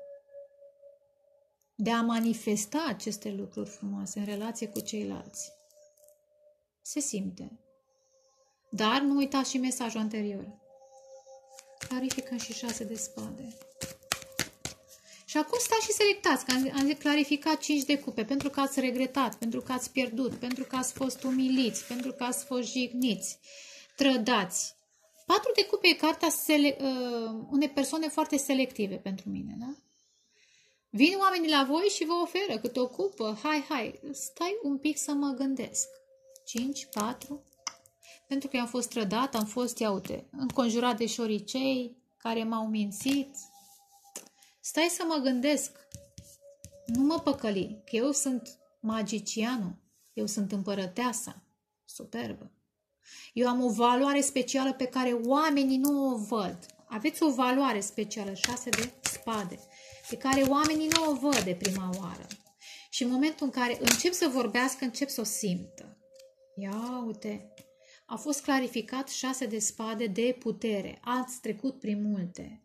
de a manifesta aceste lucruri frumoase în relație cu ceilalți. Se simte. Dar nu uitați și mesajul anterior. Clarificăm și șase de spade. Și acum stați și selectați, că am clarificat cinci de cupe, pentru că ați regretat, pentru că ați pierdut, pentru că ați fost umiliți, pentru că ați fost jigniți, trădați. patru de cupe e cartea sele, uh, unei persoane foarte selective pentru mine, da? Vin oamenii la voi și vă oferă câte o cupă. Hai, hai, stai un pic să mă gândesc. cinci, patru. Pentru că am fost trădat, am fost, ia uite, înconjurat de șoricei care m-au mințit. Stai să mă gândesc. Nu mă păcăli, că eu sunt magicianul. Eu sunt împărăteasa. Superbă. Eu am o valoare specială pe care oamenii nu o văd. Aveți o valoare specială, șase de spade, pe care oamenii nu o văd de prima oară. Și în momentul în care încep să vorbească, încep să o simtă. Ia uite, a fost clarificat șase de spade de putere. Ați trecut prin multe.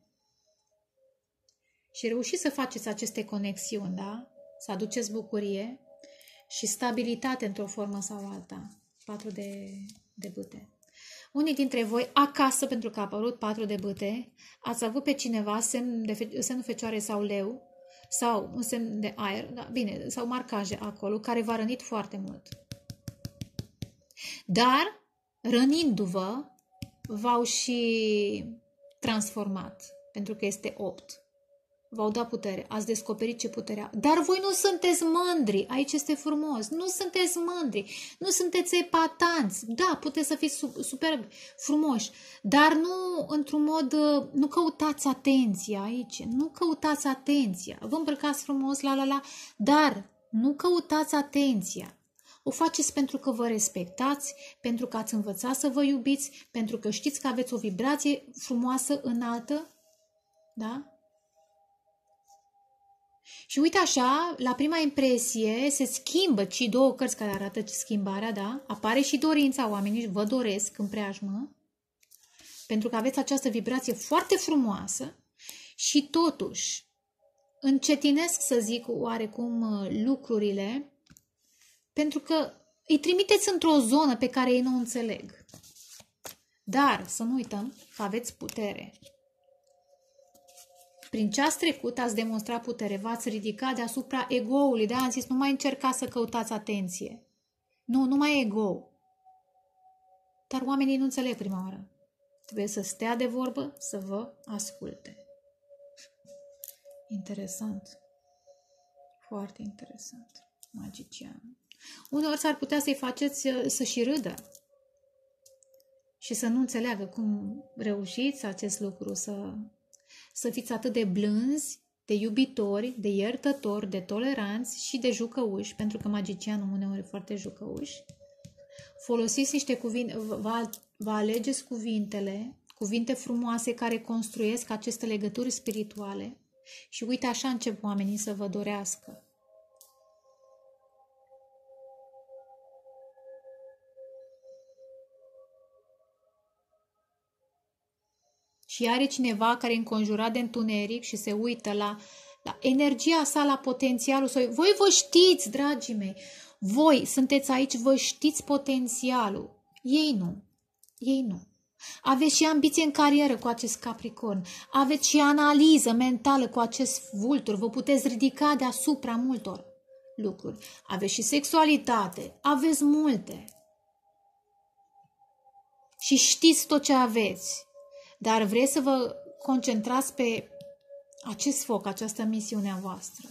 Și reușiți să faceți aceste conexiuni, da? Să aduceți bucurie și stabilitate într-o formă sau alta. Patru de, de bâte. Unii dintre voi acasă, pentru că a apărut patru de bâte, ați avut pe cineva semn de fe semnul fecioare sau leu sau un semn de aer, da, bine, sau marcaje acolo, care v-a rănit foarte mult. Dar, rănindu-vă, v-au și transformat, pentru că este opt. V-au dat putere, ați descoperit ce puterea. Dar voi nu sunteți mândri, aici este frumos, nu sunteți mândri, nu sunteți epatanți. Da, puteți să fiți superbi, frumoși, dar nu într-un mod, nu căutați atenția aici, nu căutați atenția. Vă îmbrăcați frumos, la la la, dar nu căutați atenția. O faceți pentru că vă respectați, pentru că ați învățat să vă iubiți, pentru că știți că aveți o vibrație frumoasă, înaltă, da? Și uite așa, la prima impresie se schimbă și două cărți care arată schimbarea, da? Apare și dorința oamenii, vă doresc în preajmă, pentru că aveți această vibrație foarte frumoasă și totuși încetinesc, să zic oarecum, lucrurile, pentru că îi trimiteți într-o zonă pe care ei nu o înțeleg. Dar să nu uităm că aveți putere. Prin ce ați trecut, ați demonstrat putere, v-ați ridicat deasupra ego-ului. De-aia am zis, nu mai încercați să căutați atenție. Nu, nu mai e ego. Dar oamenii nu înțeleg prima oară. Trebuie să stea de vorbă, să vă asculte. Interesant. Foarte interesant. Magician. Uneori s-ar putea să-i faceți să și râdă. Și să nu înțeleagă cum reușiți acest lucru, să... Să fiți atât de blânzi, de iubitori, de iertători, de toleranți și de jucăuși, pentru că magicianul uneori e foarte jucăuș. Folosiți niște cuvinte, vă, vă alegeți cuvintele, cuvinte frumoase care construiesc aceste legături spirituale și uite așa încep oamenii să vă dorească. Și are cineva care e înconjurat de întuneric și se uită la, la energia sa, la potențialul său. Voi vă știți, dragii mei, voi sunteți aici, vă știți potențialul. Ei nu. Ei nu. Aveți și ambiție în carieră cu acest Capricorn. Aveți și analiză mentală cu acest Vultur. Vă puteți ridica deasupra multor lucruri. Aveți și sexualitate. Aveți multe. Și știți tot ce aveți. Dar vreți să vă concentrați pe acest foc, această misiune a voastră.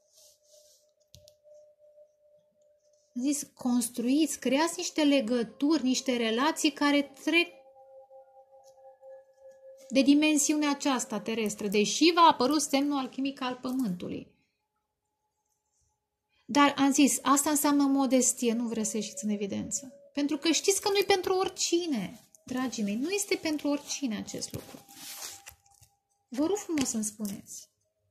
Zis, construiți, creați niște legături, niște relații care trec de dimensiunea aceasta terestră, deși va apărut semnul alchimic al Pământului. Dar am zis, asta înseamnă modestie, nu vreți să ieșiți în evidență. Pentru că știți că nu e pentru oricine, dragii mei, nu este pentru oricine acest lucru. Vă rog frumos să-mi spuneți.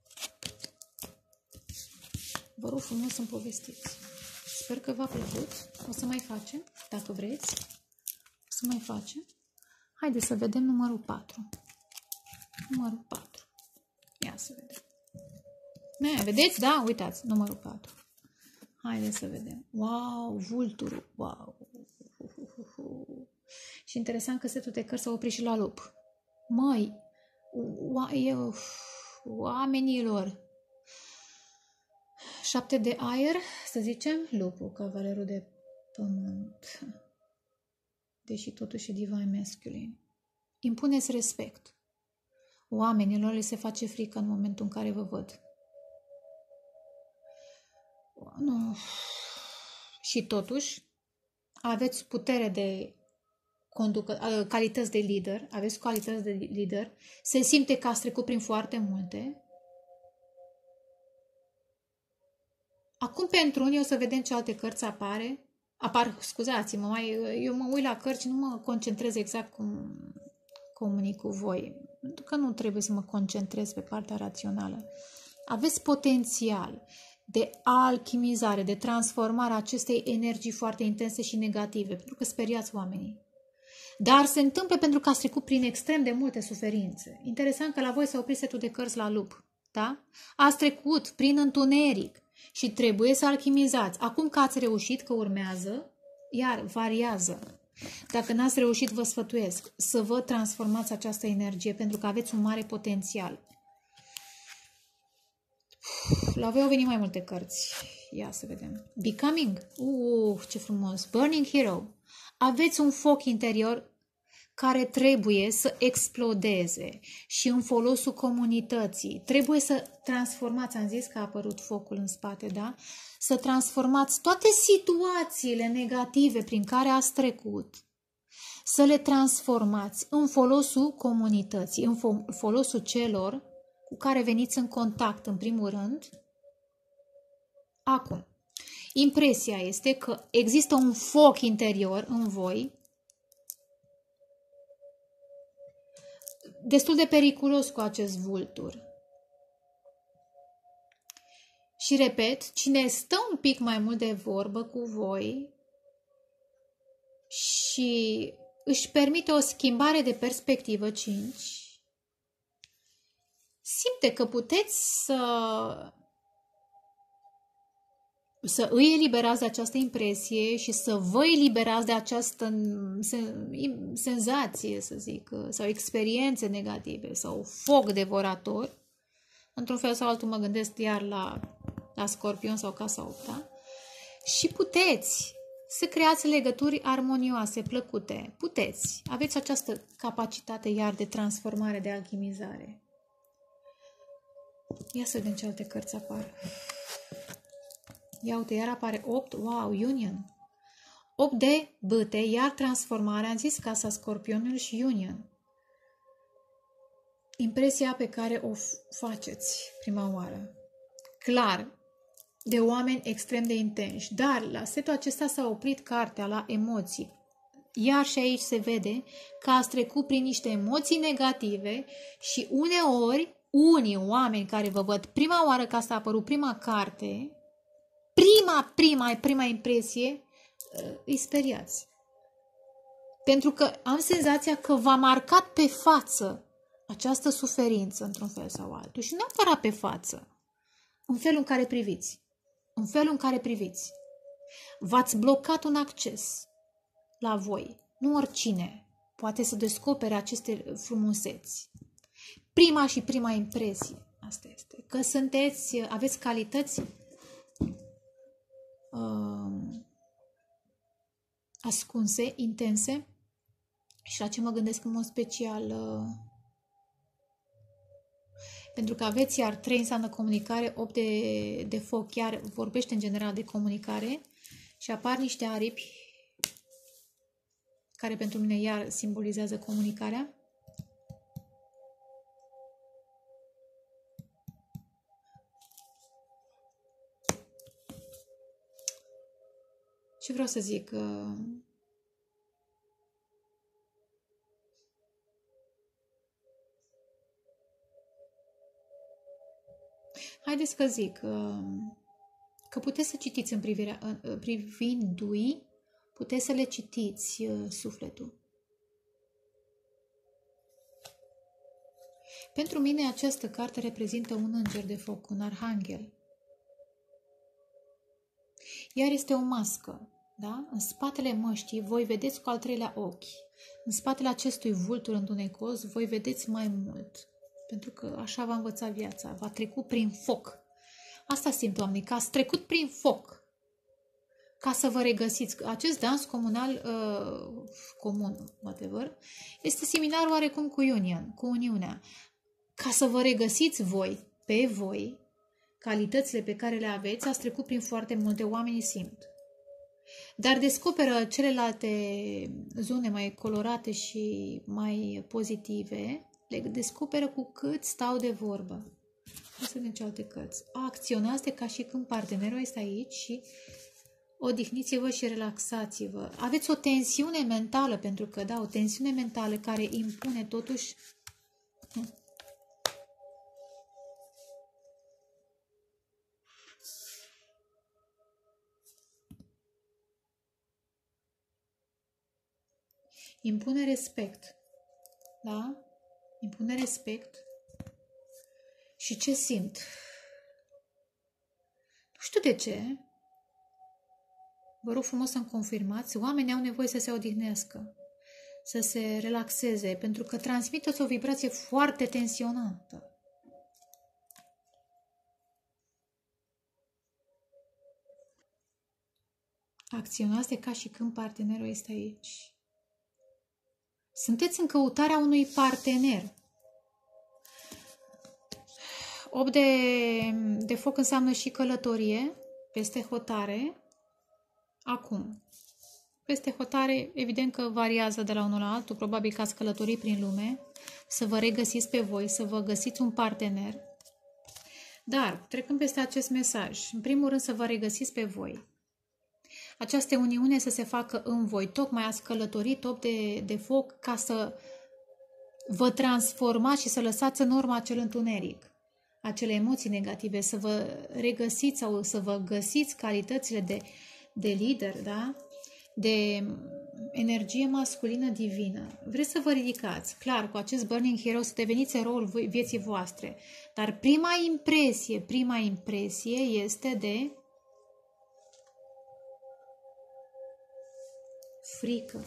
Vă rog frumos să-mi povestiți. Sper că v-a plăcut. O să mai facem, dacă vreți. O să mai facem. Haideți să vedem numărul patru. Numărul patru. Ia să vedem. Ne, vedeți? Da? Uitați, numărul patru. Haideți să vedem. Wow, vulturul. Wow. Și interesant că setul de cărți s-a oprit și la lup. Măi, eu, oamenilor. Șapte de aer, să zicem, lupul, cavalerul de pământ. Deși totuși e divine masculine. Impuneți respect. Oamenilor le se face frică în momentul în care vă văd. Nu. Și totuși aveți putere de conducă, calități de lider, aveți calități de lider, se simte că ați trecut prin foarte multe. Acum pentru unii o să vedem ce alte cărți apare. Apar, scuzați-mă, mai, eu mă uit la cărți și nu mă concentrez exact cum comunic cu voi. Pentru că nu trebuie să mă concentrez pe partea rațională. Aveți potențial de alchimizare, de transformare a acestei energii foarte intense și negative, pentru că speriați oamenii. Dar se întâmplă pentru că ați trecut prin extrem de multe suferințe. Interesant că la voi s-a oprit setul de cărți la lup. Da? Ați trecut prin întuneric și trebuie să alchimizați. Acum că ați reușit, că urmează, iar variază. Dacă n-ați reușit, vă sfătuiesc să vă transformați această energie, pentru că aveți un mare potențial. La voi au venit mai multe cărți. Ia să vedem. Becoming. Uh, ce frumos. Burning Hero. Aveți un foc interior care trebuie să explodeze și în folosul comunității. Trebuie să transformați, am zis că a apărut focul în spate, da? Să transformați toate situațiile negative prin care ați trecut, să le transformați în folosul comunității, în folosul celor cu care veniți în contact, în primul rând. Acum, impresia este că există un foc interior în voi, destul de periculos cu acest vultur. Și repet, cine stă un pic mai mult de vorbă cu voi și își permite o schimbare de perspectivă cinci, simte că puteți să, să îi eliberați de această impresie și să vă eliberați de această senzație, să zic, sau experiențe negative, sau foc devorator. Într-un fel sau altul mă gândesc iar la, la Scorpion sau Casa opta. Și puteți să creați legături armonioase, plăcute. Puteți. Aveți această capacitate iar de transformare, de alchimizare. Ia să vedem ce alte cărți apar. Ia uite, iar apare opt. Wow, Union. opt de bâte, iar transformare. Am zis Casa Scorpionului și Union. Impresia pe care o faceți prima oară. Clar, de oameni extrem de intenși. Dar la setul acesta s-a oprit cartea la emoții. Iar și aici se vede că ați trecut prin niște emoții negative și uneori, unii oameni care vă văd prima oară că asta a apărut prima carte, prima, prima, prima impresie, îi speriați. Pentru că am senzația că v-a marcat pe față această suferință într-un fel sau altul. Și nu neapărat pe față. În felul în care priviți. În felul în care priviți. V-ați blocat un acces la voi. Nu oricine poate să descopere aceste frumuseți. Prima și prima impresie. Asta este. Că sunteți, aveți calități uh, ascunse, intense. Și la ce mă gândesc în mod special... Uh, pentru că aveți iar trei înseamnă comunicare, opt de, de foc, chiar vorbește în general de comunicare și apar niște aripi care pentru mine iar simbolizează comunicarea. Ce vreau să zic? Uh, haideți că zic uh, că puteți să citiți în privirea, uh, privindu-i, puteți să le citiți uh, sufletul. Pentru mine această carte reprezintă un înger de foc, un arhanghel. Iar este o mască, da? În spatele măștii voi vedeți cu al treilea ochi. În spatele acestui vultur întunecos voi vedeți mai mult. Pentru că așa v-a învățat viața, v-a trecut prin foc. Asta simt, oamenii, că ați trecut prin foc. Ca să vă regăsiți. Acest dans comunal, uh, comun, whatever, este similar oarecum cu Union, cu Uniunea. Ca să vă regăsiți voi, pe voi, calitățile pe care le aveți, ați trecut prin foarte multe, oamenii simt. Dar descoperă celelalte zone mai colorate și mai pozitive, le descoperă cu cât stau de vorbă. O să vedem ce alte cărți. Acționați ca și când partenerul este aici și odihniți-vă și relaxați-vă. Aveți o tensiune mentală, pentru că, da, o tensiune mentală care impune totuși... Impune respect. Da? Impune respect. Și ce simt? Nu știu de ce. Vă rog frumos să-mi confirmați. Oamenii au nevoie să se odihnească, să se relaxeze, pentru că transmiteți o vibrație foarte tensionantă. Acționați ca și când partenerul este aici. Sunteți în căutarea unui partener. opt de, de foc înseamnă și călătorie peste hotare. Acum, peste hotare, evident că variază de la unul la altul, probabil că ați călătorit prin lume, să vă regăsiți pe voi, să vă găsiți un partener. Dar, trecând peste acest mesaj, în primul rând să vă regăsiți pe voi. Această uniune să se facă în voi. Tocmai ați călătorit opt de, de foc ca să vă transformați și să lăsați în urmă acel întuneric, acele emoții negative, să vă regăsiți sau să vă găsiți calitățile de, de lider, da? De energie masculină divină. Vreți să vă ridicați, clar, cu acest Burning Hero, să deveniți eroul vieții voastre. Dar prima impresie, prima impresie este de frică.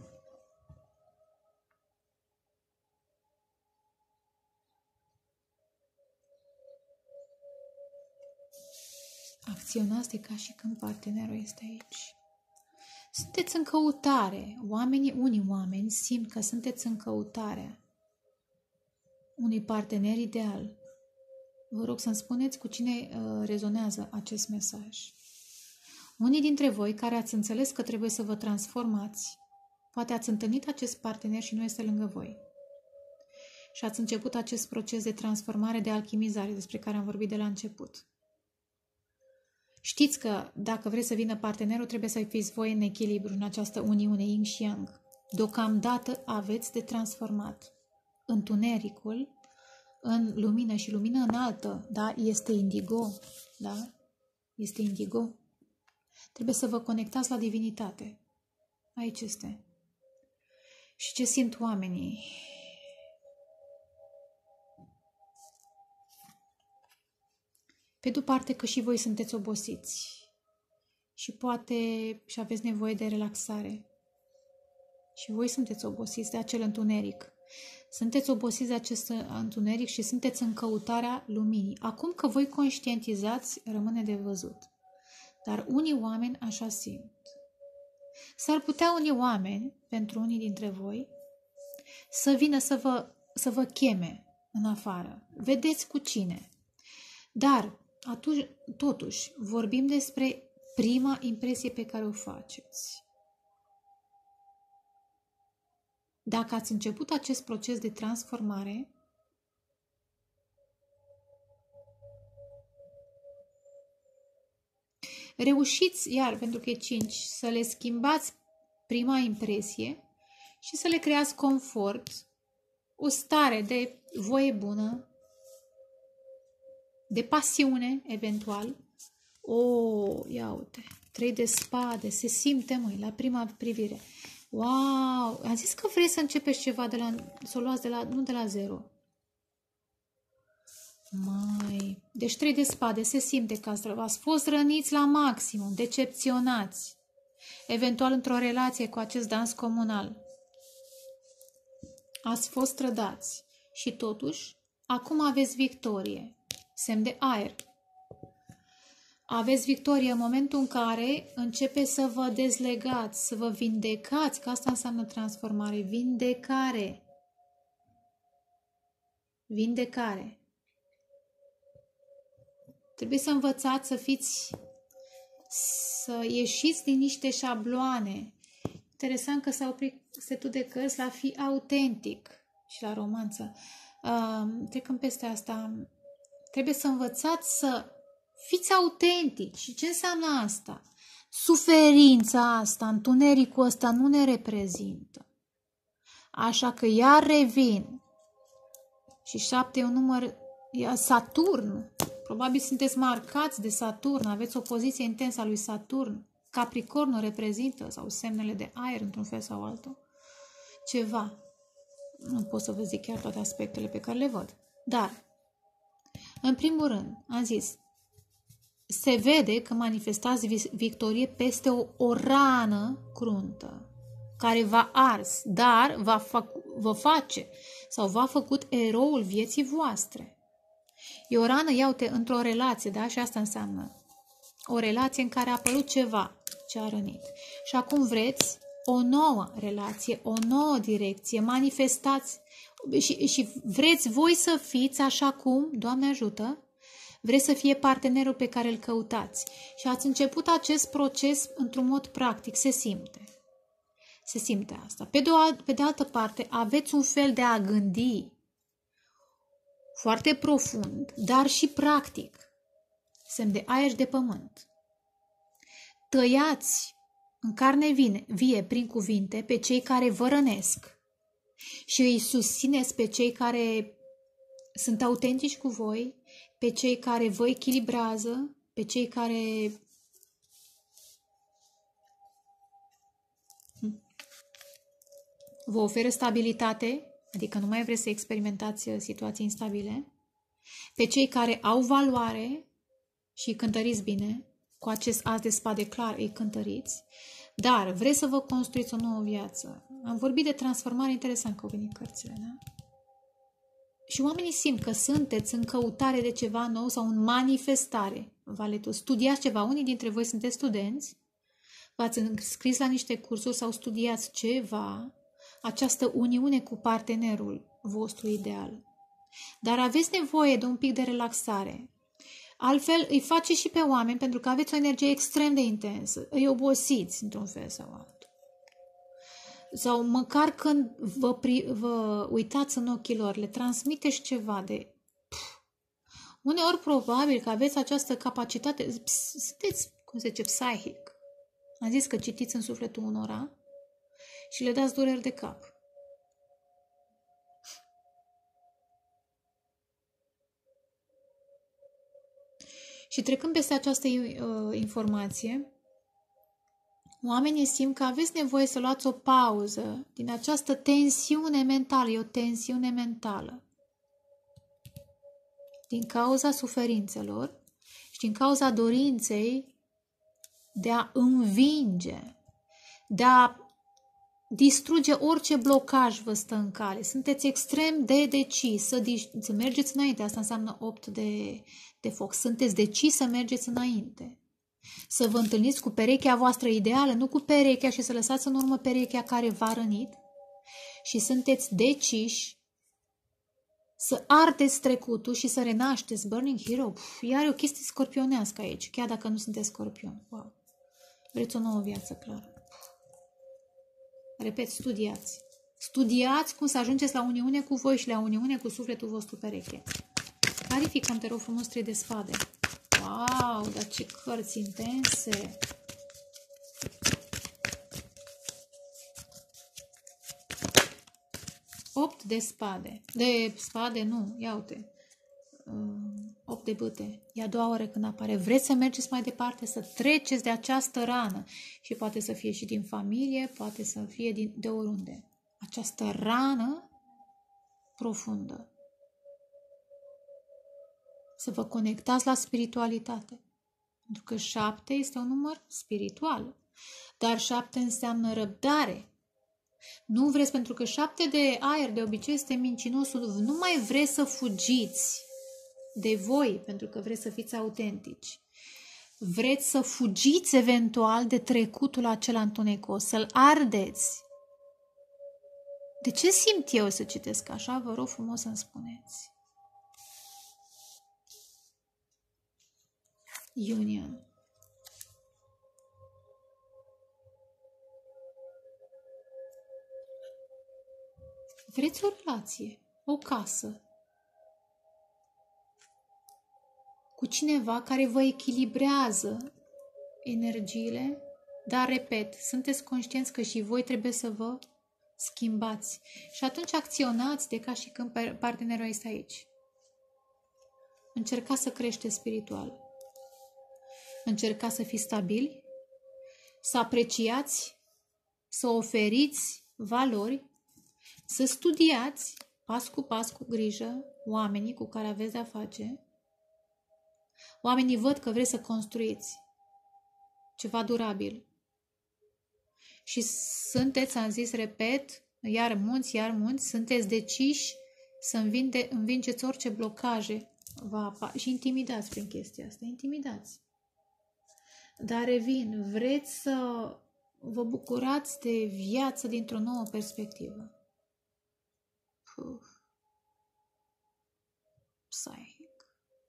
Acționați ca și când partenerul este aici. Sunteți în căutare. Oamenii, unii oameni simt că sunteți în căutarea unui partener ideal. Vă rog să-mi spuneți cu cine uh, rezonează acest mesaj. Unii dintre voi care ați înțeles că trebuie să vă transformați, poate ați întâlnit acest partener și nu este lângă voi. Și ați început acest proces de transformare, de alchimizare, despre care am vorbit de la început. Știți că dacă vreți să vină partenerul, trebuie să fiți voi în echilibru, în această uniune yin și yang. Deocamdată aveți de transformat. Întunericul în lumină și lumină înaltă, da? Este indigo, da? Este indigo. Trebuie să vă conectați la divinitate. Aici este. Și ce simt oamenii? Pe de-o parte că și voi sunteți obosiți și poate și aveți nevoie de relaxare. Și voi sunteți obosiți de acel întuneric. Sunteți obosiți de acest întuneric și sunteți în căutarea luminii. Acum că voi conștientizați, rămâne de văzut. Dar unii oameni așa simt. S-ar putea unii oameni, pentru unii dintre voi, să vină să vă, să vă cheme în afară. Vedeți cu cine. Dar atunci, totuși, vorbim despre prima impresie pe care o faceți. Dacă ați început acest proces de transformare, reușiți, iar pentru că e cinci, să le schimbați prima impresie și să le creați confort, o stare de voie bună, de pasiune, eventual. O, ia uite, trei de spade, se simte, măi, la prima privire. Wow! Am zis că vrei să începeți ceva de la, să o luați de la, nu de la zero. Mai, deci trei de spade, se simte că ați fost răniți la maximum, decepționați, eventual într-o relație cu acest dans comunal. Ați fost trădați și totuși, acum aveți victorie, semn de aer. Aveți victorie în momentul în care începeți să vă dezlegați, să vă vindecați, că asta înseamnă transformare, vindecare. Vindecare. Trebuie să învățați să fiți, să ieșiți din niște șabloane. Interesant că s-a oprit setul de cărți la fi autentic și la romanță. Uh, trecând peste asta, trebuie să învățați să fiți autentici. Și ce înseamnă asta? Suferința asta, întunericul ăsta nu ne reprezintă. Așa că iar revin. Și șapte e un număr, e Saturn. Probabil sunteți marcați de Saturn, aveți o poziție intensă a lui Saturn. Capricornul reprezintă, sau semnele de aer, într-un fel sau altul, ceva. Nu pot să vă zic chiar toate aspectele pe care le văd. Dar, în primul rând, am zis, se vede că manifestați victorie peste o, o rană cruntă, care v-a ars, dar va fac, vă face sau v-a făcut eroul vieții voastre. E o rană, iau-te, într-o relație, da? Și asta înseamnă o relație în care a apărut ceva ce a rănit. Și acum vreți o nouă relație, o nouă direcție, manifestați și, și vreți voi să fiți așa cum, Doamne ajută, vreți să fie partenerul pe care îl căutați. Și ați început acest proces într-un mod practic, se simte. Se simte asta. Pe de, o, pe de altă parte, aveți un fel de a gândi foarte profund, dar și practic. Semn de aer și de pământ. Tăiați în carne vie, vie prin cuvinte pe cei care vă rănesc și îi susțineți pe cei care sunt autentici cu voi, pe cei care vă echilibrează, pe cei care vă oferă stabilitate, adică nu mai vreți să experimentați situații instabile, pe cei care au valoare și îi cântăriți bine, cu acest as de spade clar îi cântăriți, dar vreți să vă construiți o nouă viață. Am vorbit de transformare, interesant că au venit cărțile, da? Și oamenii simt că sunteți în căutare de ceva nou sau în manifestare. Valetul, studiați ceva, unii dintre voi sunteți studenți, v-ați înscris la niște cursuri sau studiați ceva, această uniune cu partenerul vostru ideal. Dar aveți nevoie de un pic de relaxare. Altfel îi face și pe oameni, pentru că aveți o energie extrem de intensă. Îi obosiți într-un fel sau altul. Sau măcar când vă, pri, vă uitați în ochii lor, le transmiteți ceva de... Pf. Uneori probabil că aveți această capacitate, sunteți, cum se zice, psihic. Am zis că citiți în sufletul unora și le dați dureri de cap. Și trecând peste această uh, informație, oamenii simt că aveți nevoie să luați o pauză din această tensiune mentală, e o tensiune mentală. Din cauza suferințelor și din cauza dorinței de a învinge, de a distruge orice blocaj vă stă în cale. Sunteți extrem de decis să, să mergeți înainte. Asta înseamnă opt de, de foc. Sunteți decis să mergeți înainte. Să vă întâlniți cu perechea voastră ideală, nu cu perechea și să lăsați în urmă perechea care v-a rănit. Și sunteți deciși să ardeți trecutul și să renașteți. Burning Hero. Puf, iar e o chestie scorpionească aici, chiar dacă nu sunteți scorpion. Wow. Vreți o nouă viață, clar. Repet, studiați. Studiați cum să ajungeți la uniune cu voi și la uniune cu sufletul vostru pereche. Clarificăm, te rog frumos, trei de spade. Wow, dar ce cărți intense! opt de spade. De spade, nu, ia uite. opt de bâte. E a doua oară când apare. Vreți să mergeți mai departe, să treceți de această rană. Și poate să fie și din familie, poate să fie din, de oriunde. Această rană profundă. Să vă conectați la spiritualitate. Pentru că șapte este un număr spiritual. Dar șapte înseamnă răbdare. Nu vreți, pentru că șapte de aer de obicei este mincinos. Nu mai vreți să fugiți de voi, pentru că vreți să fiți autentici. Vreți să fugiți eventual de trecutul acela întunecos, să-l ardeți. De ce simt eu să citesc așa? Vă rog frumos să-mi spuneți. Union. Vreți o relație, o casă, cu cineva care vă echilibrează energiile, dar, repet, sunteți conștienți că și voi trebuie să vă schimbați. Și atunci acționați de ca și când partenerul este aici. Încercați să creșteți spiritual. Încercați să fiți stabili, să apreciați, să oferiți valori, să studiați pas cu pas, cu grijă, oamenii cu care aveți de-a face. Oamenii văd că vreți să construiți ceva durabil. Și sunteți, am zis, repet, iar munți, iar munți, sunteți deciși să învinde, învingeți orice blocaje va apare. Și intimidați prin chestia asta, intimidați. Dar revin, vreți să vă bucurați de viață dintr-o nouă perspectivă. Puh. Psihic.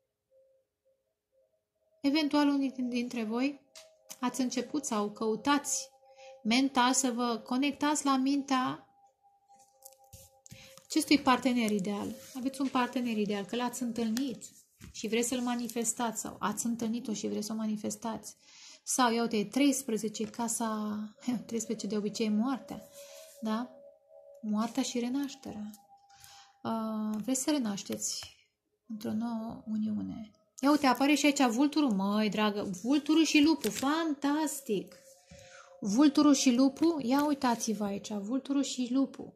Eventual unii dintre voi ați început sau căutați mental să vă conectați la mintea acestui partener ideal. Aveți un partener ideal, că l-ați întâlnit și vreți să-l manifestați sau ați întâlnit-o și vreți să o manifestați. Sau, ia uite, treisprezece, casa treisprezece de obicei moartea, da? Moartea și renașterea. Uh, vreți să renașteți într-o nouă uniune. Ia uite, apare și aici vulturul, măi, dragă, vulturul și lupul, fantastic! Vulturul și lupul, ia uitați-vă aici, vulturul și lupul.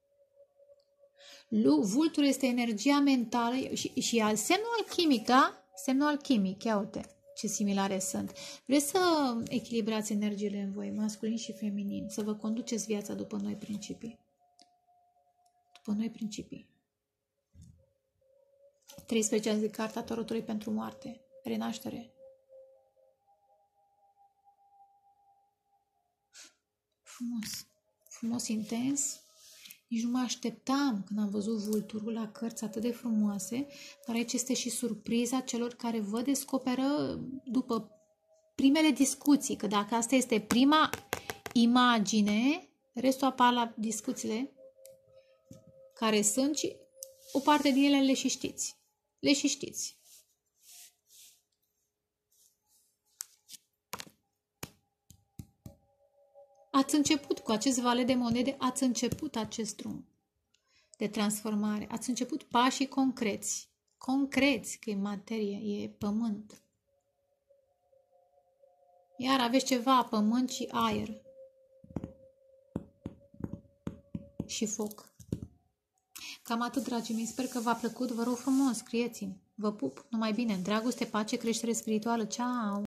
Vulturul este energia mentală și, și al semnul alchimic, da? Semnul alchimic, ia uite ce similare sunt. Vreți să echilibrați energiile în voi, masculin și feminin, să vă conduceți viața după noi principii. După noi principii. treisprezece ani de carta tarotului pentru moarte, renaștere. Frumos, frumos, intens. Nici nu mă așteptam când am văzut vulturul la cărți atât de frumoase, dar aici este și surpriza celor care vă descoperă după primele discuții, că dacă asta este prima imagine, restul apar la discuțiile care sunt și o parte din ele le și știți. Le și știți. Ați început cu acest valet de monede, ați început acest drum de transformare. Ați început pașii concreți. Concreți, că e materie, e pământ. Iar aveți ceva, pământ și aer. Și foc. Cam atât, dragii mei. Sper că v-a plăcut. Vă rog frumos, scrieți-mi. Vă pup. Numai bine. Dragoste, pace, creștere spirituală. Ceau!